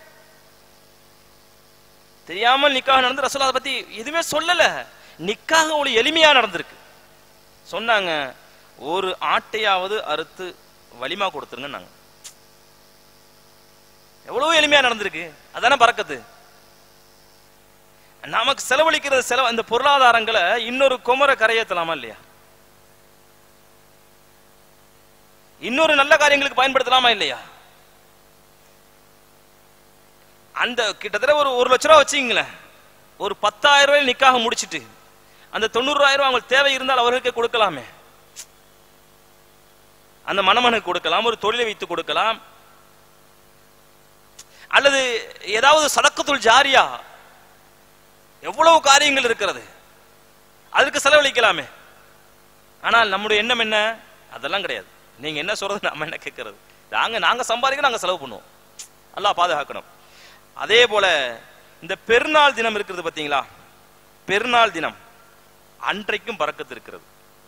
தெரியாமல் நிக்காக நடந்து ரசூல்லா பத்தி எதுவுமே சொல்லல. நிக்காக ஒரு எளிமையா நடந்திருக்கு. சொன்னாங்க, ஒரு ஆட்டையாவது அறுத்து வலிமா கொடுத்துருங்க. நாங்க எவ்வளவு எளிமையா நடந்திருக்கு. அதான பரக்கத்து. நமக்கு செலவழிக்கிறது செலவு, இந்த பொருளாதாரங்களை இன்னொரு குமர கரையேற்றலாமா இல்லையா? இன்னொரு நல்ல காரியங்களுக்கு பயன்படுத்தலாமா இல்லையா? அந்த கிட்டத்தட்ட ஒரு ஒரு லட்ச ரூபா வச்சுங்களேன், ஒரு பத்தாயிரம் ரூபாய் நிக்காக முடிச்சுட்டு அந்த தொண்ணூறாயிரம் ரூபாய் அவங்களுக்கு தேவை இருந்தால் அவர்களுக்கு கொடுக்கலாமே. அந்த மணமனுக்கு கொடுக்கலாம், ஒரு தொழிலை வைத்து கொடுக்கலாம், அல்லது ஏதாவது சதக்கத்துல் ஜாரியா, எவ்வளவு காரியங்கள் இருக்கிறது, அதுக்கு செலவழிக்கலாமே. ஆனால் நம்முடைய எண்ணம் என்ன? அதெல்லாம் கிடையாது. நீங்க என்ன சொல்றது, நம்ம என்ன கேட்கறது? நாங்க நாங்க சம்பாதிக்க நாங்க செலவு பண்ணுவோம். அல்லாஹ் பாதுகாக்கணும். அதே போல இந்த பெருநாள் தினம் இருக்கிறது பாத்தீங்களா? பெருநாள் தினம் அன்றைக்கும் பரக்கத்து இருக்கிறது.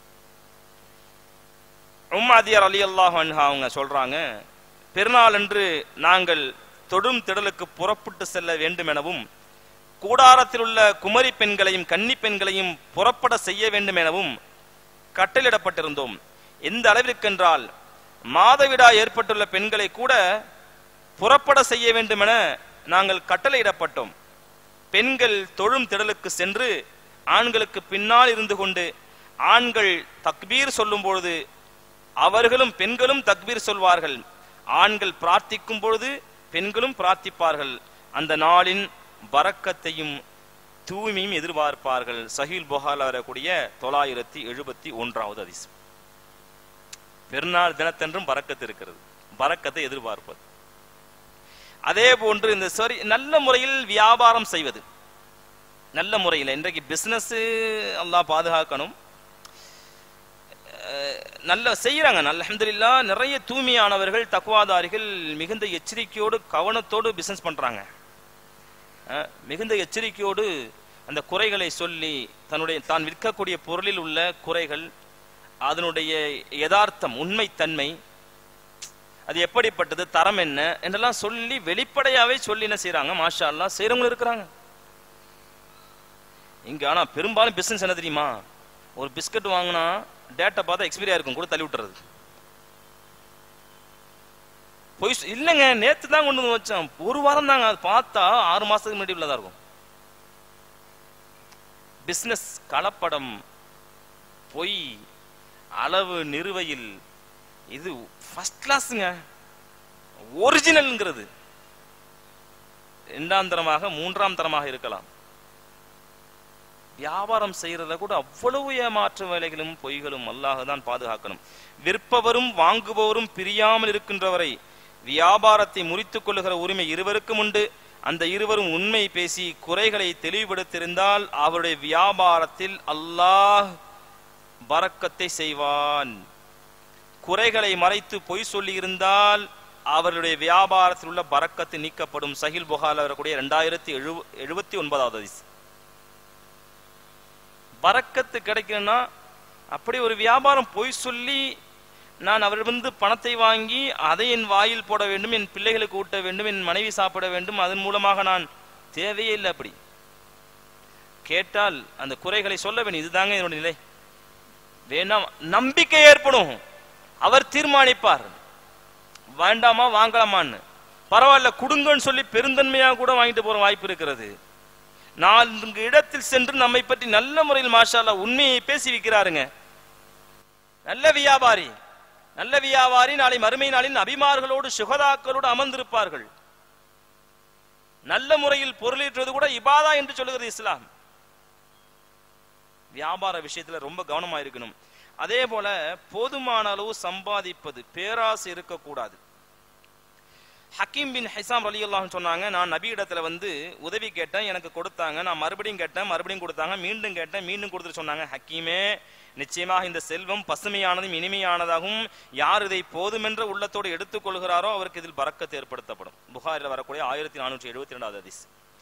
உம்மாதியார் ரலியல்லாஹு அன்ஹா அவங்க சொல்றாங்க, பெருநாள் அன்று நாங்கள் தொடும் திடலுக்கு புறப்பட்டு செல்ல வேண்டும் எனவும், கூடாரத்தில் உள்ள குமரி பெண்களையும் கன்னி பெண்களையும் புறப்பட செய்ய வேண்டும் எனவும் கட்டளிடப்பட்டிருந்தோம். எந்த அளவிற்கென்றால் மாதவிடா ஏற்பட்டுள்ள பெண்களை கூட புறப்பட செய்ய வேண்டும் என நாங்கள் கட்டளையிடப்பட்டோம். பெண்கள் தொழும் திடலுக்கு சென்று ஆண்களுக்கு பின்னால் இருந்து கொண்டு ஆண்கள் தக்பீர் சொல்லும் பொழுது அவர்களும் பெண்களும் தக்பீர் சொல்வார்கள். ஆண்கள் பிரார்த்திக்கும் பொழுது பெண்களும் பிரார்த்திப்பார்கள். அந்த நாளின் பரக்கத்தையும் தூய்மையும் எதிர்பார்ப்பார்கள். சஹீல் புகாரில் வரக்கூடிய தொள்ளாயிரத்தி எழுபத்தி ஒன்றாவது ஹதீஸ். பெருநாள் தினத்தன்றும் பரக்கத்து இருக்கிறது. பரக்கத்தை எதிர்பார்ப்பது. அதே போன்று இந்த சரி நல்ல முறையில் வியாபாரம் செய்வது, நல்ல முறையில் இன்றைக்கு பிசினஸ் அல்லாஹ் பாதுகாக்கணும். நல்ல செய்யறாங்க, அல்ஹம்துலில்லாஹ். நிறைய தூய்மையானவர்கள், தக்வாதாரிகள் மிகுந்த எச்சரிக்கையோடு கவனத்தோடு பிசினஸ் பண்றாங்க. மிகுந்த எச்சரிக்கையோடு அந்த குறைகளை சொல்லி தன்னுடைய தான் விற்கக்கூடிய பொருளில் உள்ள குறைகள், அதனுடைய யதார்த்தம், உண்மைத்தன்மை, அது எப்படிப்பட்டது, தரம் என்ன என்றெல்லாம் சொல்லி வெளிப்படையாவே சொல்லி என்ன செய்யறாங்க, மாஷா அல்லாஹ் செய்யறவங்க இருக்கிறாங்க இங்க. ஆனா பெரும்பாலும் பிசினஸ் என்ன தெரியுமா? ஒரு பிஸ்கட் வாங்கினா டேட்டா பார்த்தா எக்ஸ்பீரியா இருக்கும், கூட தள்ளி விட்டுறது. போய் இல்லைங்க, நேத்து தான் கொண்டு வந்து வச்சோம், ஒரு வாரம் தாங்க, அது பார்த்தா ஆறு மாசத்துக்கு முன்னாடி உள்ளதா இருக்கும். பிசினஸ் கலப்படம், பொய், அளவு நிறுவையில், இது ஃபர்ஸ்ட் கிளாஸ்ங்க. ஒரிஜினல்ங்கிறது இரண்டாம் தரமாக மூன்றாம் தரமாக இருக்கலாம். வியாபாரம் செய்யறத கூட அவ்வளவு ஏமாற்று வேலைகளும் பொய்களும். அல்லாஹ் தான் பாதுகாக்கணும். விற்பவரும் வாங்குபவரும் பிரியாமல் இருக்கின்றவரை வியாபாரத்தை முறித்துக் கொள்ளுகிற உரிமை இருவருக்கும் உண்டு. அந்த இருவரும் உண்மை பேசி குறைகளை தெளிவுபடுத்தியிருந்தால் அவருடைய வியாபாரத்தில் அல்லாஹ் பரக்கத்தை செய்வான். குறைகளை மறைத்து பொய் சொல்லி இருந்தால் அவருடைய வியாபாரத்தில் உள்ள பரக்கத்து நீக்கப்படும். சஹீல் புகாரில் வரக்கூடிய இரண்டாயிரத்தி எழு எழுபத்தி ஒன்பதாவது ஹதீஸ். பரக்கத்து கிடைக்கணும்னா அப்படி ஒரு வியாபாரம் பொய் சொல்லி நான் அவரிடமிருந்து பணத்தை வாங்கி அதை என் வாயில் போட வேண்டும், என் பிள்ளைகளுக்கு ஊட்ட வேண்டும், என் மனைவி சாப்பிட வேண்டும், அதன் மூலமாக நான் தேவையே இல்லை. அப்படி கேட்டால் அந்த குறைகளை சொல்ல வேண்டும். இதுதாங்க என்னுடைய நிலை. வேண்டாம், நம்பிக்கை ஏற்படும். அவர் தீர்மானிப்பார், வேண்டாமா வாங்கலாமான்னு. பரவாயில்ல கொடுங்கன்னு சொல்லி பெருந்தன்மையாக கூட வாங்கிட்டு போற வாய்ப்பு இருக்கிறது. நான்கு இடத்தில் சென்று நம்மை பற்றி நல்ல முறையில் மாஷா அல்லாஹ் உண்மையை பேசி விற்கிறாருங்க. நல்ல வியாபாரி, நல்ல வியாபாரி நாளை மறுமை நாளின் அபிமார்களோடு சுகதாக்களோடு அமர்ந்திருப்பார்கள். நல்ல முறையில் பொருளீற்றுவது கூட இபாதா என்று சொல்லுகிறது இஸ்லாம். வியாபார விஷயத்துல ரொம்ப கவனமா இருக்கணும். அதே போல போதுமான அளவு சம்பாதிப்பது, பேராசை இருக்கக்கூடாது. ஹக்கீம் பின் ஹிசாம் ரலியல்லாஹு அன்ஹு சொன்னாங்க, நான் நபி இடத்துல வந்து உதவி கேட்டேன், எனக்கு கொடுத்தாங்க. நான் மறுபடியும் கேட்டேன், மறுபடியும் கொடுத்தாங்க. மீண்டும் கேட்டேன், மீண்டும் கொடுத்துட்டு சொன்னாங்க, ஹக்கீமே, நிச்சயமாக இந்த செல்வம் பசுமையானதும் இனிமையானதாகவும் யார் இதை போதுமென்ற உள்ளத்தோடு எடுத்துக் கொள்கிறாரோ அவருக்கு இதில் பரக்கத்து ஏற்படுத்தப்படும். புகாரில் வரக்கூடிய ஆயிரத்தி நானூற்றி எழுபத்தி ரெண்டாவது ஹதீஸ்.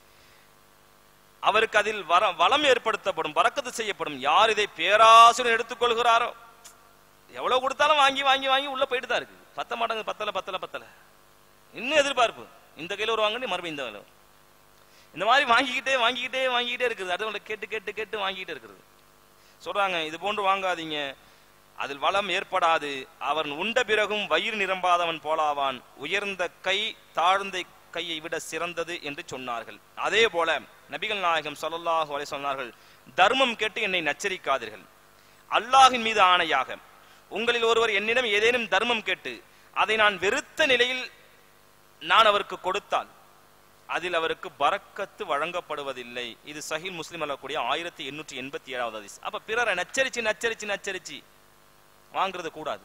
அவருக்கு அதில் வர வளம் ஏற்படுத்தப்படும், பரக்கத்து செய்யப்படும். யார் இதை பேராசுடன் எடுத்துக்கொள்கிறாரோ, எவ்வளவு கொடுத்தாலும் வாங்கி வாங்கி வாங்கி உள்ள போயிட்டு தான் இருக்கு. பத்த மாட்டாங்க, பத்தல பத்தல பத்தல இன்னும் எதிர்பார்ப்பு. இந்த கையில ஒரு வாங்கி மறுபடியும் இந்த கையில, இந்த மாதிரி வாங்கிக்கிட்டே வாங்கிக்கிட்டே வாங்கிக்கிட்டே இருக்குது. அதுல கேட்டு கேட்டு கேட்டு வாங்கிக்கிட்டே இருக்கிறது. சொல்றாங்க, இது போன்று வாங்காதீங்க, அதில் வளம் ஏற்படாது. அவன் உண்ட பிறகும் வயிறு நிரம்பாதவன் போலாவான். உயர்ந்த கை தாழ்ந்த கையை விட சிறந்தது என்று சொன்னார்கள். அதே போல நபிகள் நாயகம் ஸல்லல்லாஹு அலைஹி சொன்னார்கள், தர்மம் கேட்டு என்னை நச்சரிக்காதீர்கள். அல்லாஹின் மீது ஆணையாக உங்களில் ஒருவர் என்னிடம் ஏதேனும் தர்மம் கேட்டு அதை நான் வெறுத்த நிலையில் நான் அவருக்கு கொடுத்தால் அதில் அவருக்கு பரக்கத்து வழங்கப்படுவதில்லை. இது சஹீஹ் முஸ்லிம் அல்லக்கூடிய ஆயிரத்தி எண்ணூற்றி எண்பத்தி ஏழாவது ஹதீஸ். அப்ப பிறரை நச்சரிச்சு நச்சரிச்சு நச்சரிச்சு வாங்குறது கூடாது.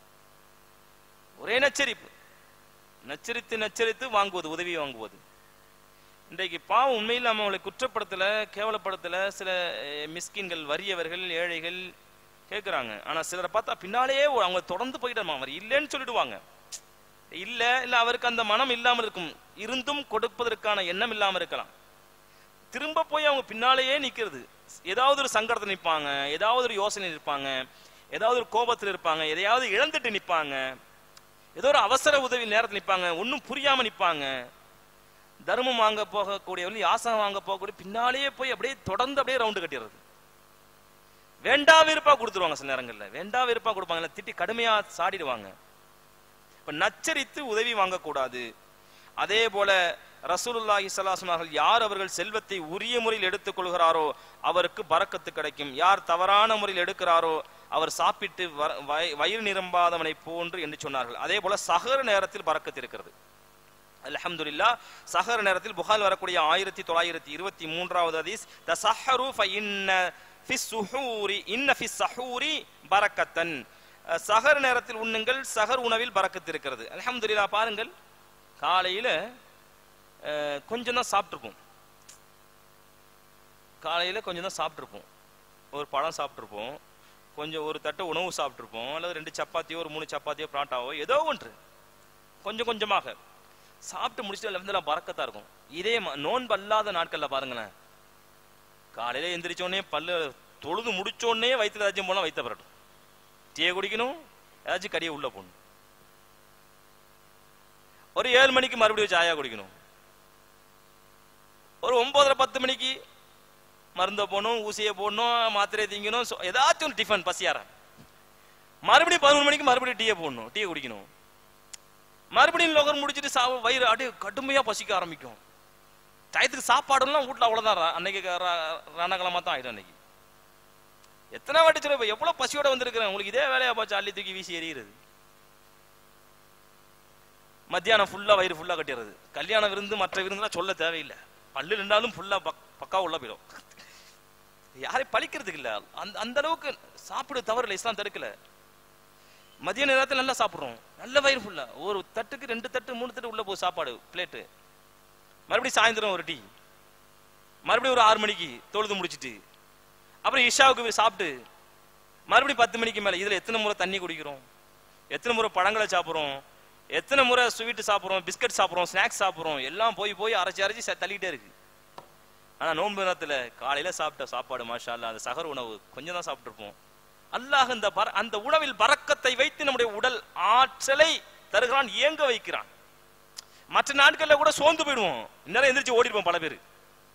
ஒரே நச்சரிப்பு, நச்சரித்து நச்சரித்து வாங்குவது, உதவி வாங்குவது. இன்றைக்கு பாவம் உண்மையில் நம்ம அவங்களை குற்றப்படுத்தல, கேவலப்படுத்தல. சில மிஸ்கின்கள், வறியவர்கள், ஏழைகள் கேட்கிறாங்க. ஆனா சிலரை பார்த்தா பின்னாலேயே அவங்க தொடர்ந்து போயிட்டாமா, அவர் இல்லைன்னு சொல்லிடுவாங்க. இல்ல இல்ல அவருக்கு அந்த மனம் இல்லாமல் இருக்கும், இருந்தும் கொடுப்பதற்கான எண்ணம் இல்லாமல் இருக்கலாம். திரும்ப போய் அவங்க பின்னாலேயே நிக்கிறது. ஏதாவது ஒரு சங்கடத்தில் நிற்பாங்க, ஏதாவது ஒரு யோசனை இருப்பாங்க, ஏதாவது ஒரு கோபத்தில் இருப்பாங்க, எதையாவது இழந்துட்டு நிற்பாங்க, ஏதோ ஒரு அவசர உதவி நேரத்தில் நிற்பாங்க, ஒன்னும் புரியாம நிற்பாங்க. தர்மம் வாங்க போகக்கூடியவர்கள், யாசகம் வாங்க போகக்கூடிய பின்னாலேயே போய் அப்படியே தொடர்ந்து அப்படியே ரவுண்டு கட்டிடுறது. வேண்டா விருப்பா கொடுத்துருவாங்க. சில நேரங்கள்ல வேண்டா விருப்பா கொடுப்பாங்க, திட்டி கடுமையா சாடிடுவாங்க. இப்ப நச்சரித்து உதவி வாங்கக்கூடாது. அதே போல ரசூலுல்லாஹி ஸல்லல்லாஹு அலைஹி வஸல்லம், யார் அவர்கள் செல்வத்தை உரிய முறையில் எடுத்துக் கொள்கிறாரோ அவருக்கு பரக்கத்து கிடைக்கும். யார் தவறான முறையில் எடுக்கிறாரோ அவர் சாப்பிட்டு வயிறு நிரம்பாதவனை போன்று என்று சொன்னார்கள். அதே போல சஹர் நேரத்தில் பரக்கத்து இருக்கிறது. அல்ஹம்துலில்லாஹ். சஹர் நேரத்தில் புகாரில் வரக்கூடிய ஆயிரத்தி தொள்ளாயிரத்தி இருபத்தி மூன்றாவது ஹதீஸ், தஸஹரு ஃபஇன்ன ஃபிஸ் ஸுஹூரி இன்ன ஃபிஸ் ஸஹூரி பரக்கத்தன். சஹர் நேரத்தில் உண்ணுங்கள், சஹர் உணவில் பரக்கத்து இருக்கிறது. அல்ஹம்துலில்லாஹ். பாருங்கள், காலையில கொஞ்சம் தான் சாப்பிட்டுருப்போம், காலையில கொஞ்சம் தான் சாப்பிட்டுருப்போம், ஒரு பழம் சாப்பிட்டுருப்போம், கொஞ்சம் ஒரு தட்டு உணவு சாப்பிட்டுருப்போம், அல்லது ரெண்டு சப்பாத்தியோ ஒரு மூணு சப்பாத்தியோ பராட்டாவோ ஏதோ ஒன்று கொஞ்சம் கொஞ்சமாக சாப்பிட்டு முடிச்சுட்டு பரக்கத்தா இருக்கும். இதே நோன்பு அல்லாத நாட்கள்ல பாருங்களேன், காலையில எந்திரிச்சோடனே பல்லு தொழுது முடிச்சோடனே வயிற்றுல ஏதாச்சும் போனா வயிற்ற பரட்டும், டீயை குடிக்கணும், ஏதாச்சும் கடியை உள்ள போடணும், ஒரு ஏழு மணிக்கு மறுபடியும் சாயா குடிக்கணும், ஒரு ஒன்பதரை பத்து மணிக்கு மருந்த போடணும், ஊசியை போடணும், மாத்திரையை திங்கணும், ஏதாச்சும் ஒரு டிஃபன் பசியார, மறுபடியும் பதினொரு மணிக்கு மறுபடியும் டீயை போடணும், டீயை குடிக்கணும், மறுபடியும் லோகர் முடிச்சுட்டு சா வயிறு அப்படியே கடுமையா பசிக்க ஆரம்பிக்கும். டயத்துக்கு சாப்பாடுலாம் வீட்டுல அவ்வளவுதான், அன்னைக்கு ரணகலமா தான் ஆயிடும். அன்னைக்கு எத்தனை வாட்டி சொல்ல, எவ்வளவு பசியோட வந்திருக்கிறேன், உங்களுக்கு இதே வேலையா போச்சு, அள்ளி தூக்கி வீசி எறிகிறது. மத்தியானம் ஃபுல்லா வயிறு ஃபுல்லா கட்டிடுறது. கல்யாண விருந்து மற்ற விருந்துலாம் சொல்ல தேவையில்லை, பல்லு ரெண்டாலும் ஃபுல்லா பக்கா உள்ள போயிடும், யாரையும் பழிக்கிறதுக்கு இல்ல. அந்த அந்த அளவுக்கு சாப்பிடு தவறு இஸ்லாம் தடுக்கல. மதிய நேரத்தில் நல்லா சாப்பிடுறோம், நல்ல வயிறு ஃபுல்லா, ஒரு தட்டுக்கு ரெண்டு தட்டு மூணு தட்டு உள்ள போகுது சாப்பாடு பிளேட்டு. மறுபடியும் சாயந்தரம் ஒரு டீ, மறுபடியும் ஒரு ஆறு மணிக்கு தொழுது முடிச்சுட்டு அப்புறம் இஷாவுக்கு சாப்பிட்டு மறுபடியும் பத்து மணிக்கு மேல இதுல எத்தனை முறை தண்ணி குடிக்கிறோம், எத்தனை முறை பழங்களை சாப்பிடுறோம், எத்தனை முறை ஸ்வீட் சாப்பிடுறோம், பிஸ்கட் சாப்பிடுறோம், ஸ்நாக்ஸ் சாப்பிடுறோம், எல்லாம் போய் போய் அரைச்சி அரைச்சி தள்ளிக்கிட்டே இருக்கு. ஆனா நோன்பு நேரத்துல காலையில சாப்பிட்ட சாப்பாடு மாஷா அல்லாஹ், அந்த சஹர் உணவு கொஞ்சம் தான் சாப்பிட்டுருப்போம். அல்லாஹ் அந்த அந்த உணவில் பரக்கத்தை வைத்து நம்முடைய உடல் ஆற்றலை தருகிறான், இயங்க வைக்கிறான். மற்ற நாட்கள்ல கூட சோர்ந்து போயிடுவோம், இந்நேரம் எந்திரிச்சு ஓடிடுவோம். பல பேர்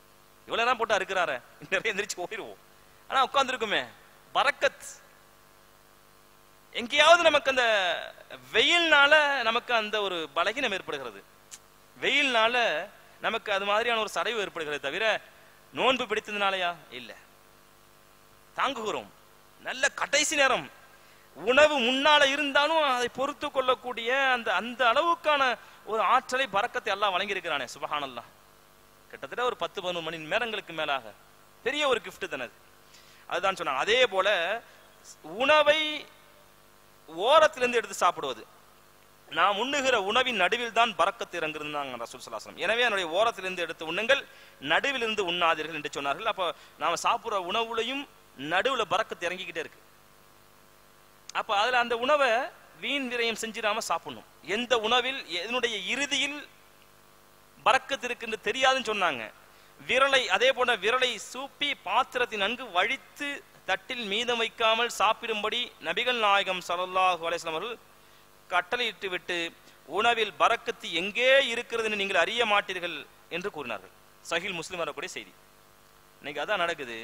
இவ்வளவு நேரம் போட்டு அறுக்கிறாரு, நிறைய எந்திரிச்சு போயிடுவோம். ஆனா உட்கார்ந்துருக்குமே பரக்கத். எங்கேயாவது நமக்கு அந்த வெயில்னால நமக்கு அந்த ஒரு பலகீனம் ஏற்படுகிறது, வெயில்னால நமக்கு அது மாதிரியான ஒரு சடைவு ஏற்படுகிறது தவிர நோன்பு பிடித்ததுனாலயா இல்ல. தாங்குகிறோம். நல்ல கடைசி நேரம் உணவு முன்னால இருந்தாலும் அதை பொறுத்து கொள்ளக்கூடிய அந்த அந்த அளவுக்கான ஒரு ஆற்றலை பரக்கத்தை எல்லாம் வழங்கி இருக்கிறானே சுபஹானல்லாஹ். கிட்டத்தட்ட ஒரு பத்து பதினொன்று மணி நேரங்களுக்கு மேலாக பெரிய ஒரு கிஃப்ட் தானே. அதுதான் சொன்னாங்க. அதே போல உணவை ஓரத்திலிருந்து எடுத்து சாப்பிடுவது, நாம் உண்ணுகிற உணவின் நடுவில் தான் பரக்கத்து இறங்குறாங்க ரசூல் ஸல்லல்லாஹு அலைஹி வஸல்லம். எனவே என்னுடைய ஓரத்திலிருந்து எடுத்து உண்ணுங்கள், நடுவில் இருந்து உண்ணாதீர்கள் என்று சொன்னார்கள். அப்ப நாம சாப்பிடுற உணவுலையும் நடுவுல பரக்கத்து இறங்கிக்கிட்டே இருக்கு. அப்ப அதுல அந்த உணவை வீண் விரயம் செஞ்சிடாம சாப்பிடணும். எந்த உணவில் என்னுடைய இறுதியில் பரக்கத்து இருக்குன்னு தெரியாதுன்னு சொன்னாங்க. விரலை அதே போல விரலை சூப்பி பாத்திரத்தை நன்கு வழித்து தட்டில் மீதம் வைக்காமல் சாப்பிடும்படி நபிகள் நாயகம் ஸல்லல்லாஹு அலைஹி வஸல்லம் அவர்கள் கட்டளையிட்டு விட்டு உணவில் பரக்கத்து எங்கே இருக்கிறது நீங்கள் அறிய மாட்டீர்கள் என்று கூறினார்கள். சஹீஹ் முஸ்லிம் வரக்கூடிய செய்தி. இன்னைக்கு அதான் நடக்குது.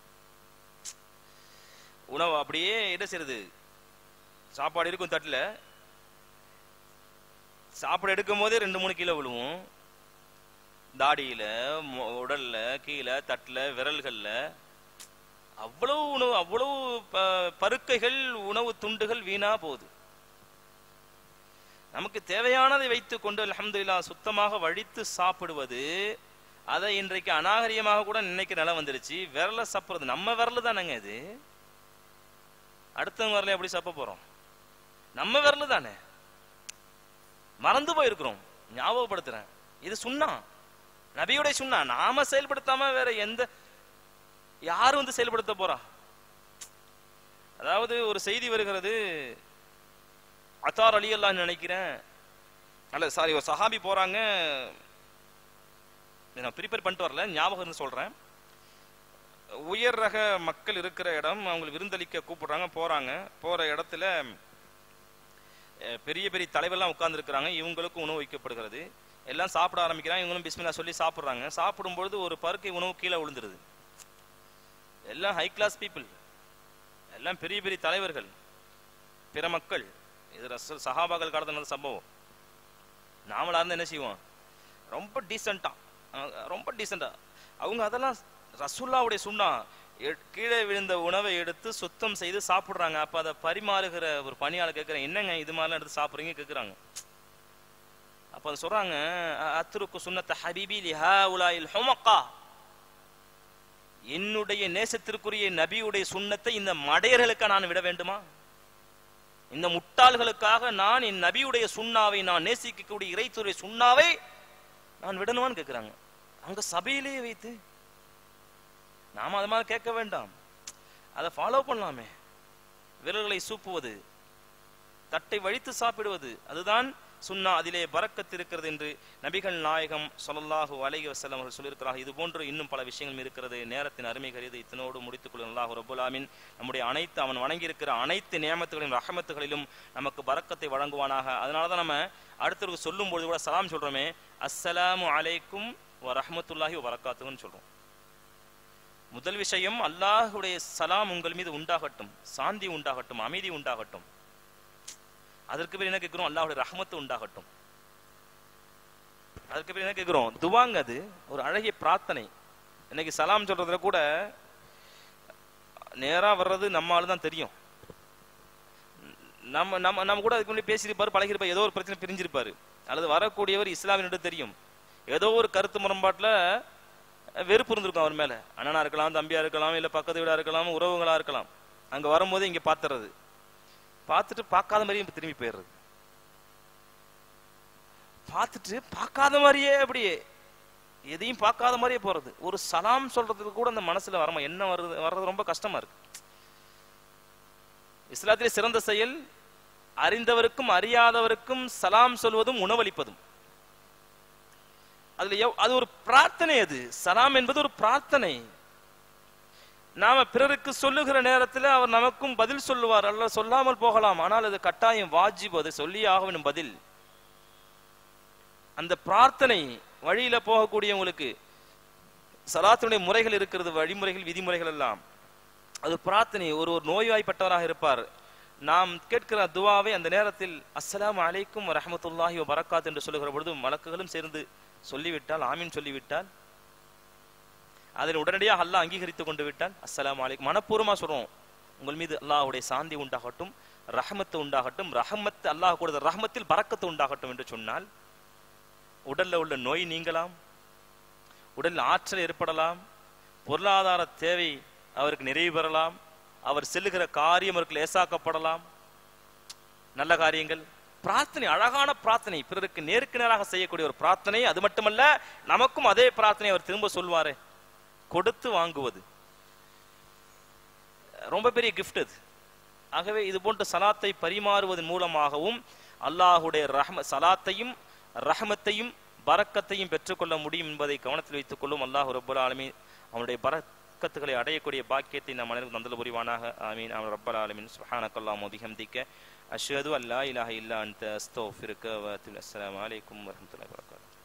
உணவு அப்படியே என்ன செய்யறது, சாப்பாடு இருக்கும் தட்டுல, சாப்பாடு எடுக்கும் போதே ரெண்டு மூணு கிலோ விழுவும், தாடியில உடல்ல கீழே தட்டுல விரல்கள்ல அவ்வளவு உணவு, அவ்வளவு பருக்கைகள் உணவு துண்டுகள் வீணா போகுது. நமக்கு தேவையானதை வைத்துக் கொண்டு அல்ஹம்துலில்லாஹ் சுத்தமாக வழித்து சாப்பிடுவது, அதை இன்றைக்கு அநாகரிகமாக கூட நினைக்கிற நிலை வந்துருச்சு. விரல சாப்பிடுறது நம்ம விரல் தானேங்க இது, அடுத்தவங்க விரல எப்படி சாப்பிட போறோம்? நம்ம விரல் தானே, மறந்து போயிருக்கிறோம். ஞாபகப்படுத்துறேன், இது சுன்னா, நபியுடைய சுன்னா. நாம செயல்படுத்தாம வேற எந்த யாரும் வந்து செயல்படுத்த போறா? அதாவது ஒரு செய்தி வருகிறது, அத்தார் அலி அல்லாஹ் நினைக்கிறேன், அல்ல சாரி ஒரு சஹாபி போறாங்க, நான் ப்ரிப்பேர் பண்ணிட்டு வரல, ஞாபகம் இருந்து சொல்றேன். உயர் ரக மக்கள் இருக்கிற இடம், அவங்களுக்கு விருந்தளிக்க கூப்பிடுறாங்க, போறாங்க. போற இடத்துல பெரிய பெரிய தலைவர்லாம் உட்கார்ந்து இருக்கிறாங்க, இவங்களுக்கும் உணவு வைக்கப்படுகிறது. எல்லாம் சாப்பிட ஆரம்பிக்கிறாங்க, இவங்களும் பிஸ்மில்லா சொல்லி சாப்பிடுறாங்க. சாப்பிடும்பொழுது ஒரு பருக்கை உணவு கீழே விழுந்துருது. எல்லாம் ஹை கிளாஸ் பீப்புள், எல்லாம் பெரிய பெரிய தலைவர்கள், பிற மக்கள். இது ரசூல் சஹாபாக்கள் காலத்துல நடந்த சம்பவம். நாமளா இருந்து என்ன செய்வோம், ரொம்ப டீசெண்டா ரொம்ப டீசெண்டா அவங்க அதெல்லாம் ரசூலுல்லாஹ்வுடைய சுன்னா. கீழே விழுந்த உணவை எடுத்து சுத்தம் செய்து சாப்பிடுறாங்க. அப்ப அதை பரிமாறுகிற ஒரு பணியாளர் கேட்கிறேன், என்னங்க இது மாதிரிலாம் எடுத்து சாப்பிடுறீங்க கேட்கிறாங்க. அப்ப அதை சொல்றாங்க, அத்ருக்கு சுன்னத்த ஹபீபி லிஹாஉலாஇல் ஹுமக்கா, என்னுடைய நேசத்திற்குரிய நபியுடைய சுண்ணத்தை இந்த மடையர்களுக்கு நான் விட வேண்டுமா? இந்த முட்டாள்களுக்காக நான் என் நபியுடைய சுண்ணாவை, நான் நேசிக்கக்கூடிய இறைத்துறை சுண்ணாவை நான் விடணுமான்னு கேட்கிறாங்க. அங்க சபையிலேயே வைத்து நாம அது மாதிரி கேட்க வேண்டாம், அதை ஃபாலோ பண்ணலாமே. விரல்களை சூப்புவது, தட்டை வழித்து சாப்பிடுவது, அதுதான் சுன்னா, அதிலே பரக்கத்து இருக்கிறது என்று நபிகள் நாயகம் ஸல்லல்லாஹு அலைஹி வஸல்லம் அவர்கள் சொல்லியிருக்கிறார்கள். இது போன்று இன்னும் பல விஷயங்களும் இருக்கிறது. நேரத்தின் அருமை கருதி இத்தனோடு முடித்துக் கொள்ளும். அல்லாஹ் ரப்பல் ஆலமீன் நம்முடைய அனைத்து, அவன் வணங்கி இருக்கிற அனைத்து நியமத்துகளின் ரஹமத்துகளிலும் நமக்கு பரக்கத்தை வழங்குவானாக. அதனாலதான் நம்ம அடுத்தவருக்கு சொல்லும் பொழுது கூட சலாம் சொல்றோமே, அஸ்ஸலாமு அலைக்கும் வ ரஹ்மத்துல்லாஹி வ பரக்காத்துஹுன்னு சொல்றோம். முதல் விஷயம், அல்லாஹுடைய சலாம் உங்கள் மீது உண்டாகட்டும், சாந்தி உண்டாகட்டும், அமைதி உண்டாகட்டும். அதற்கு பேர் என்ன கேட்கிறோம், அல்லாஹுடைய ரஹ்மத்து உண்டாகட்டும். அதற்கு பேர் என்ன கேட்கிறோம், துவாங்க. அது ஒரு அழகிய பிரார்த்தனை. இன்னைக்கு சலாம் சொல்றதுல கூட நேரா வர்றது நம்ம ஆளு தான் தெரியும். நம்ம நம்ம நம்ம கூட அதுக்கு முன்னாடி பேசியிருப்பாரு, பழகிருப்பாரு, ஏதோ ஒரு பிரச்சனை பிரிஞ்சிருப்பாரு, அல்லது வரக்கூடியவர் இஸ்லாமியனுடைய தெரியும், ஏதோ ஒரு கருத்து முரண்பாட்டுல வெறுப்பு இருந்திருக்கும் அவர் மேல. அண்ணனா இருக்கலாம், தம்பியா இருக்கலாம், இல்ல பக்கத்து வீடா இருக்கலாம், உறவுகளா இருக்கலாம். அங்க வரும்போது இங்க பாத்துறது, பார்த்துட்டு பார்க்காத மாதிரியே திரும்பி போயிடுறது, பார்த்துட்டு பார்க்காத மாதிரியே அப்படியே எதையும் பார்க்காத மாதிரியே போறது. ஒரு சலாம் சொல்றதுக்கு கூட அந்த மனசுல வரமா என்ன வருது வர்றது ரொம்ப கஷ்டமா இருக்கு. இஸ்லாத்திலே சிறந்த செயல் அறிந்தவருக்கும் அறியாதவருக்கும் சலாம் சொல்வதும் உணவளிப்பதும். அதுல அது ஒரு பிரார்த்தனை. அது சலாம் என்பது ஒரு பிரார்த்தனை. நாம பிறருக்கு சொல்லுகிற நேரத்தில் அவர் நமக்கும் பதில் சொல்லுவார், அல்ல சொல்லாமல் போகலாம், ஆனால் அது கட்டாயம் வாஜிப், அது சொல்லி ஆக வேண்டும் பதில். அந்த பிரார்த்தனை வழியில போகக்கூடியவங்களுக்கு சலாத்துடைய முறைகள் இருக்கிறது, வழிமுறைகள், விதிமுறைகள் எல்லாம். அது பிரார்த்தனை. ஒரு ஒரு நோய்வாய்ப்பட்டவராக இருப்பார், நாம் கேட்கிற துவாவை அந்த நேரத்தில் அஸ்ஸலாமு அலைக்கும் வரஹ்மத்துல்லாஹி வ பரக்காத் என்று சொல்லுகிற பொழுது மலக்குகளும் சேர்ந்து சொல்லிவிட்டால், ஆமீன் சொல்லிவிட்டால், அதில் உடனடியாக அல்லாஹ் அங்கீகரித்து கொண்டு விட்டால் அஸ்ஸலாமு அலைக்கும் மனப்பூர்வமா சொல்றோம், உங்கள் மீது அல்லாஹ்வுடைய சாந்தி உண்டாகட்டும், ரஹமத்து உண்டாகட்டும், ரஹமத் அல்லாஹ் கொடுத்த ரஹமத்தில் பரக்கத்து உண்டாகட்டும் என்று சொன்னால் உடல்ல உள்ள நோய் நீங்கலாம், உடலில் ஆற்றல் ஏற்படலாம், பொருளாதார தேவை அவருக்கு நிறைவு பெறலாம், அவர் செல்லுகிற காரியம் அவருக்கு லேசாக்கப்படலாம், நல்ல காரியங்கள். பிரார்த்தனை, அழகான பிரார்த்தனை, பிறருக்கு நேருக்கு நேராக செய்யக்கூடிய ஒரு பிரார்த்தனை. அது மட்டுமல்ல, நமக்கும் அதே பிரார்த்தனை அவர் திரும்ப சொல்வாரே, கொடுத்து வாங்குவது ரொம்ப பெரிய கிஃப்ட் அது. ஆகவே இது போன்ற சலாத்தை பரிமாறுவதன் மூலமாகவும் அல்லாஹுடைய ரஹ்ம சலாத்தையும் ரஹமத்தையும் பரக்கத்தையும் பெற்றுக்கொள்ள முடியும் என்பதை கவனத்தில் வைத்துக் கொள்ளும். அல்லாஹ் ரப்பல் ஆலமீன் அவனுடைய பரக்கத்துகளை அடையக்கூடிய பாக்கியத்தை நாம் அனைவருக்கும் தந்தல் புரிவானாக. ஆமீன். அவன் ரப்பல் ஆலமீன். சுப்ஹானக்கல்லாஹு வ பிஹம்திக அஷ்ஹது அல்லா இலாஹ இல்லா அன்த அஸ்தக்ஃபிருக வ அத்தூபு இலைக். அஸ்ஸலாமு அலைக்கும் வரஹ்மத்துல்லாஹி வபரகாத்துஹு.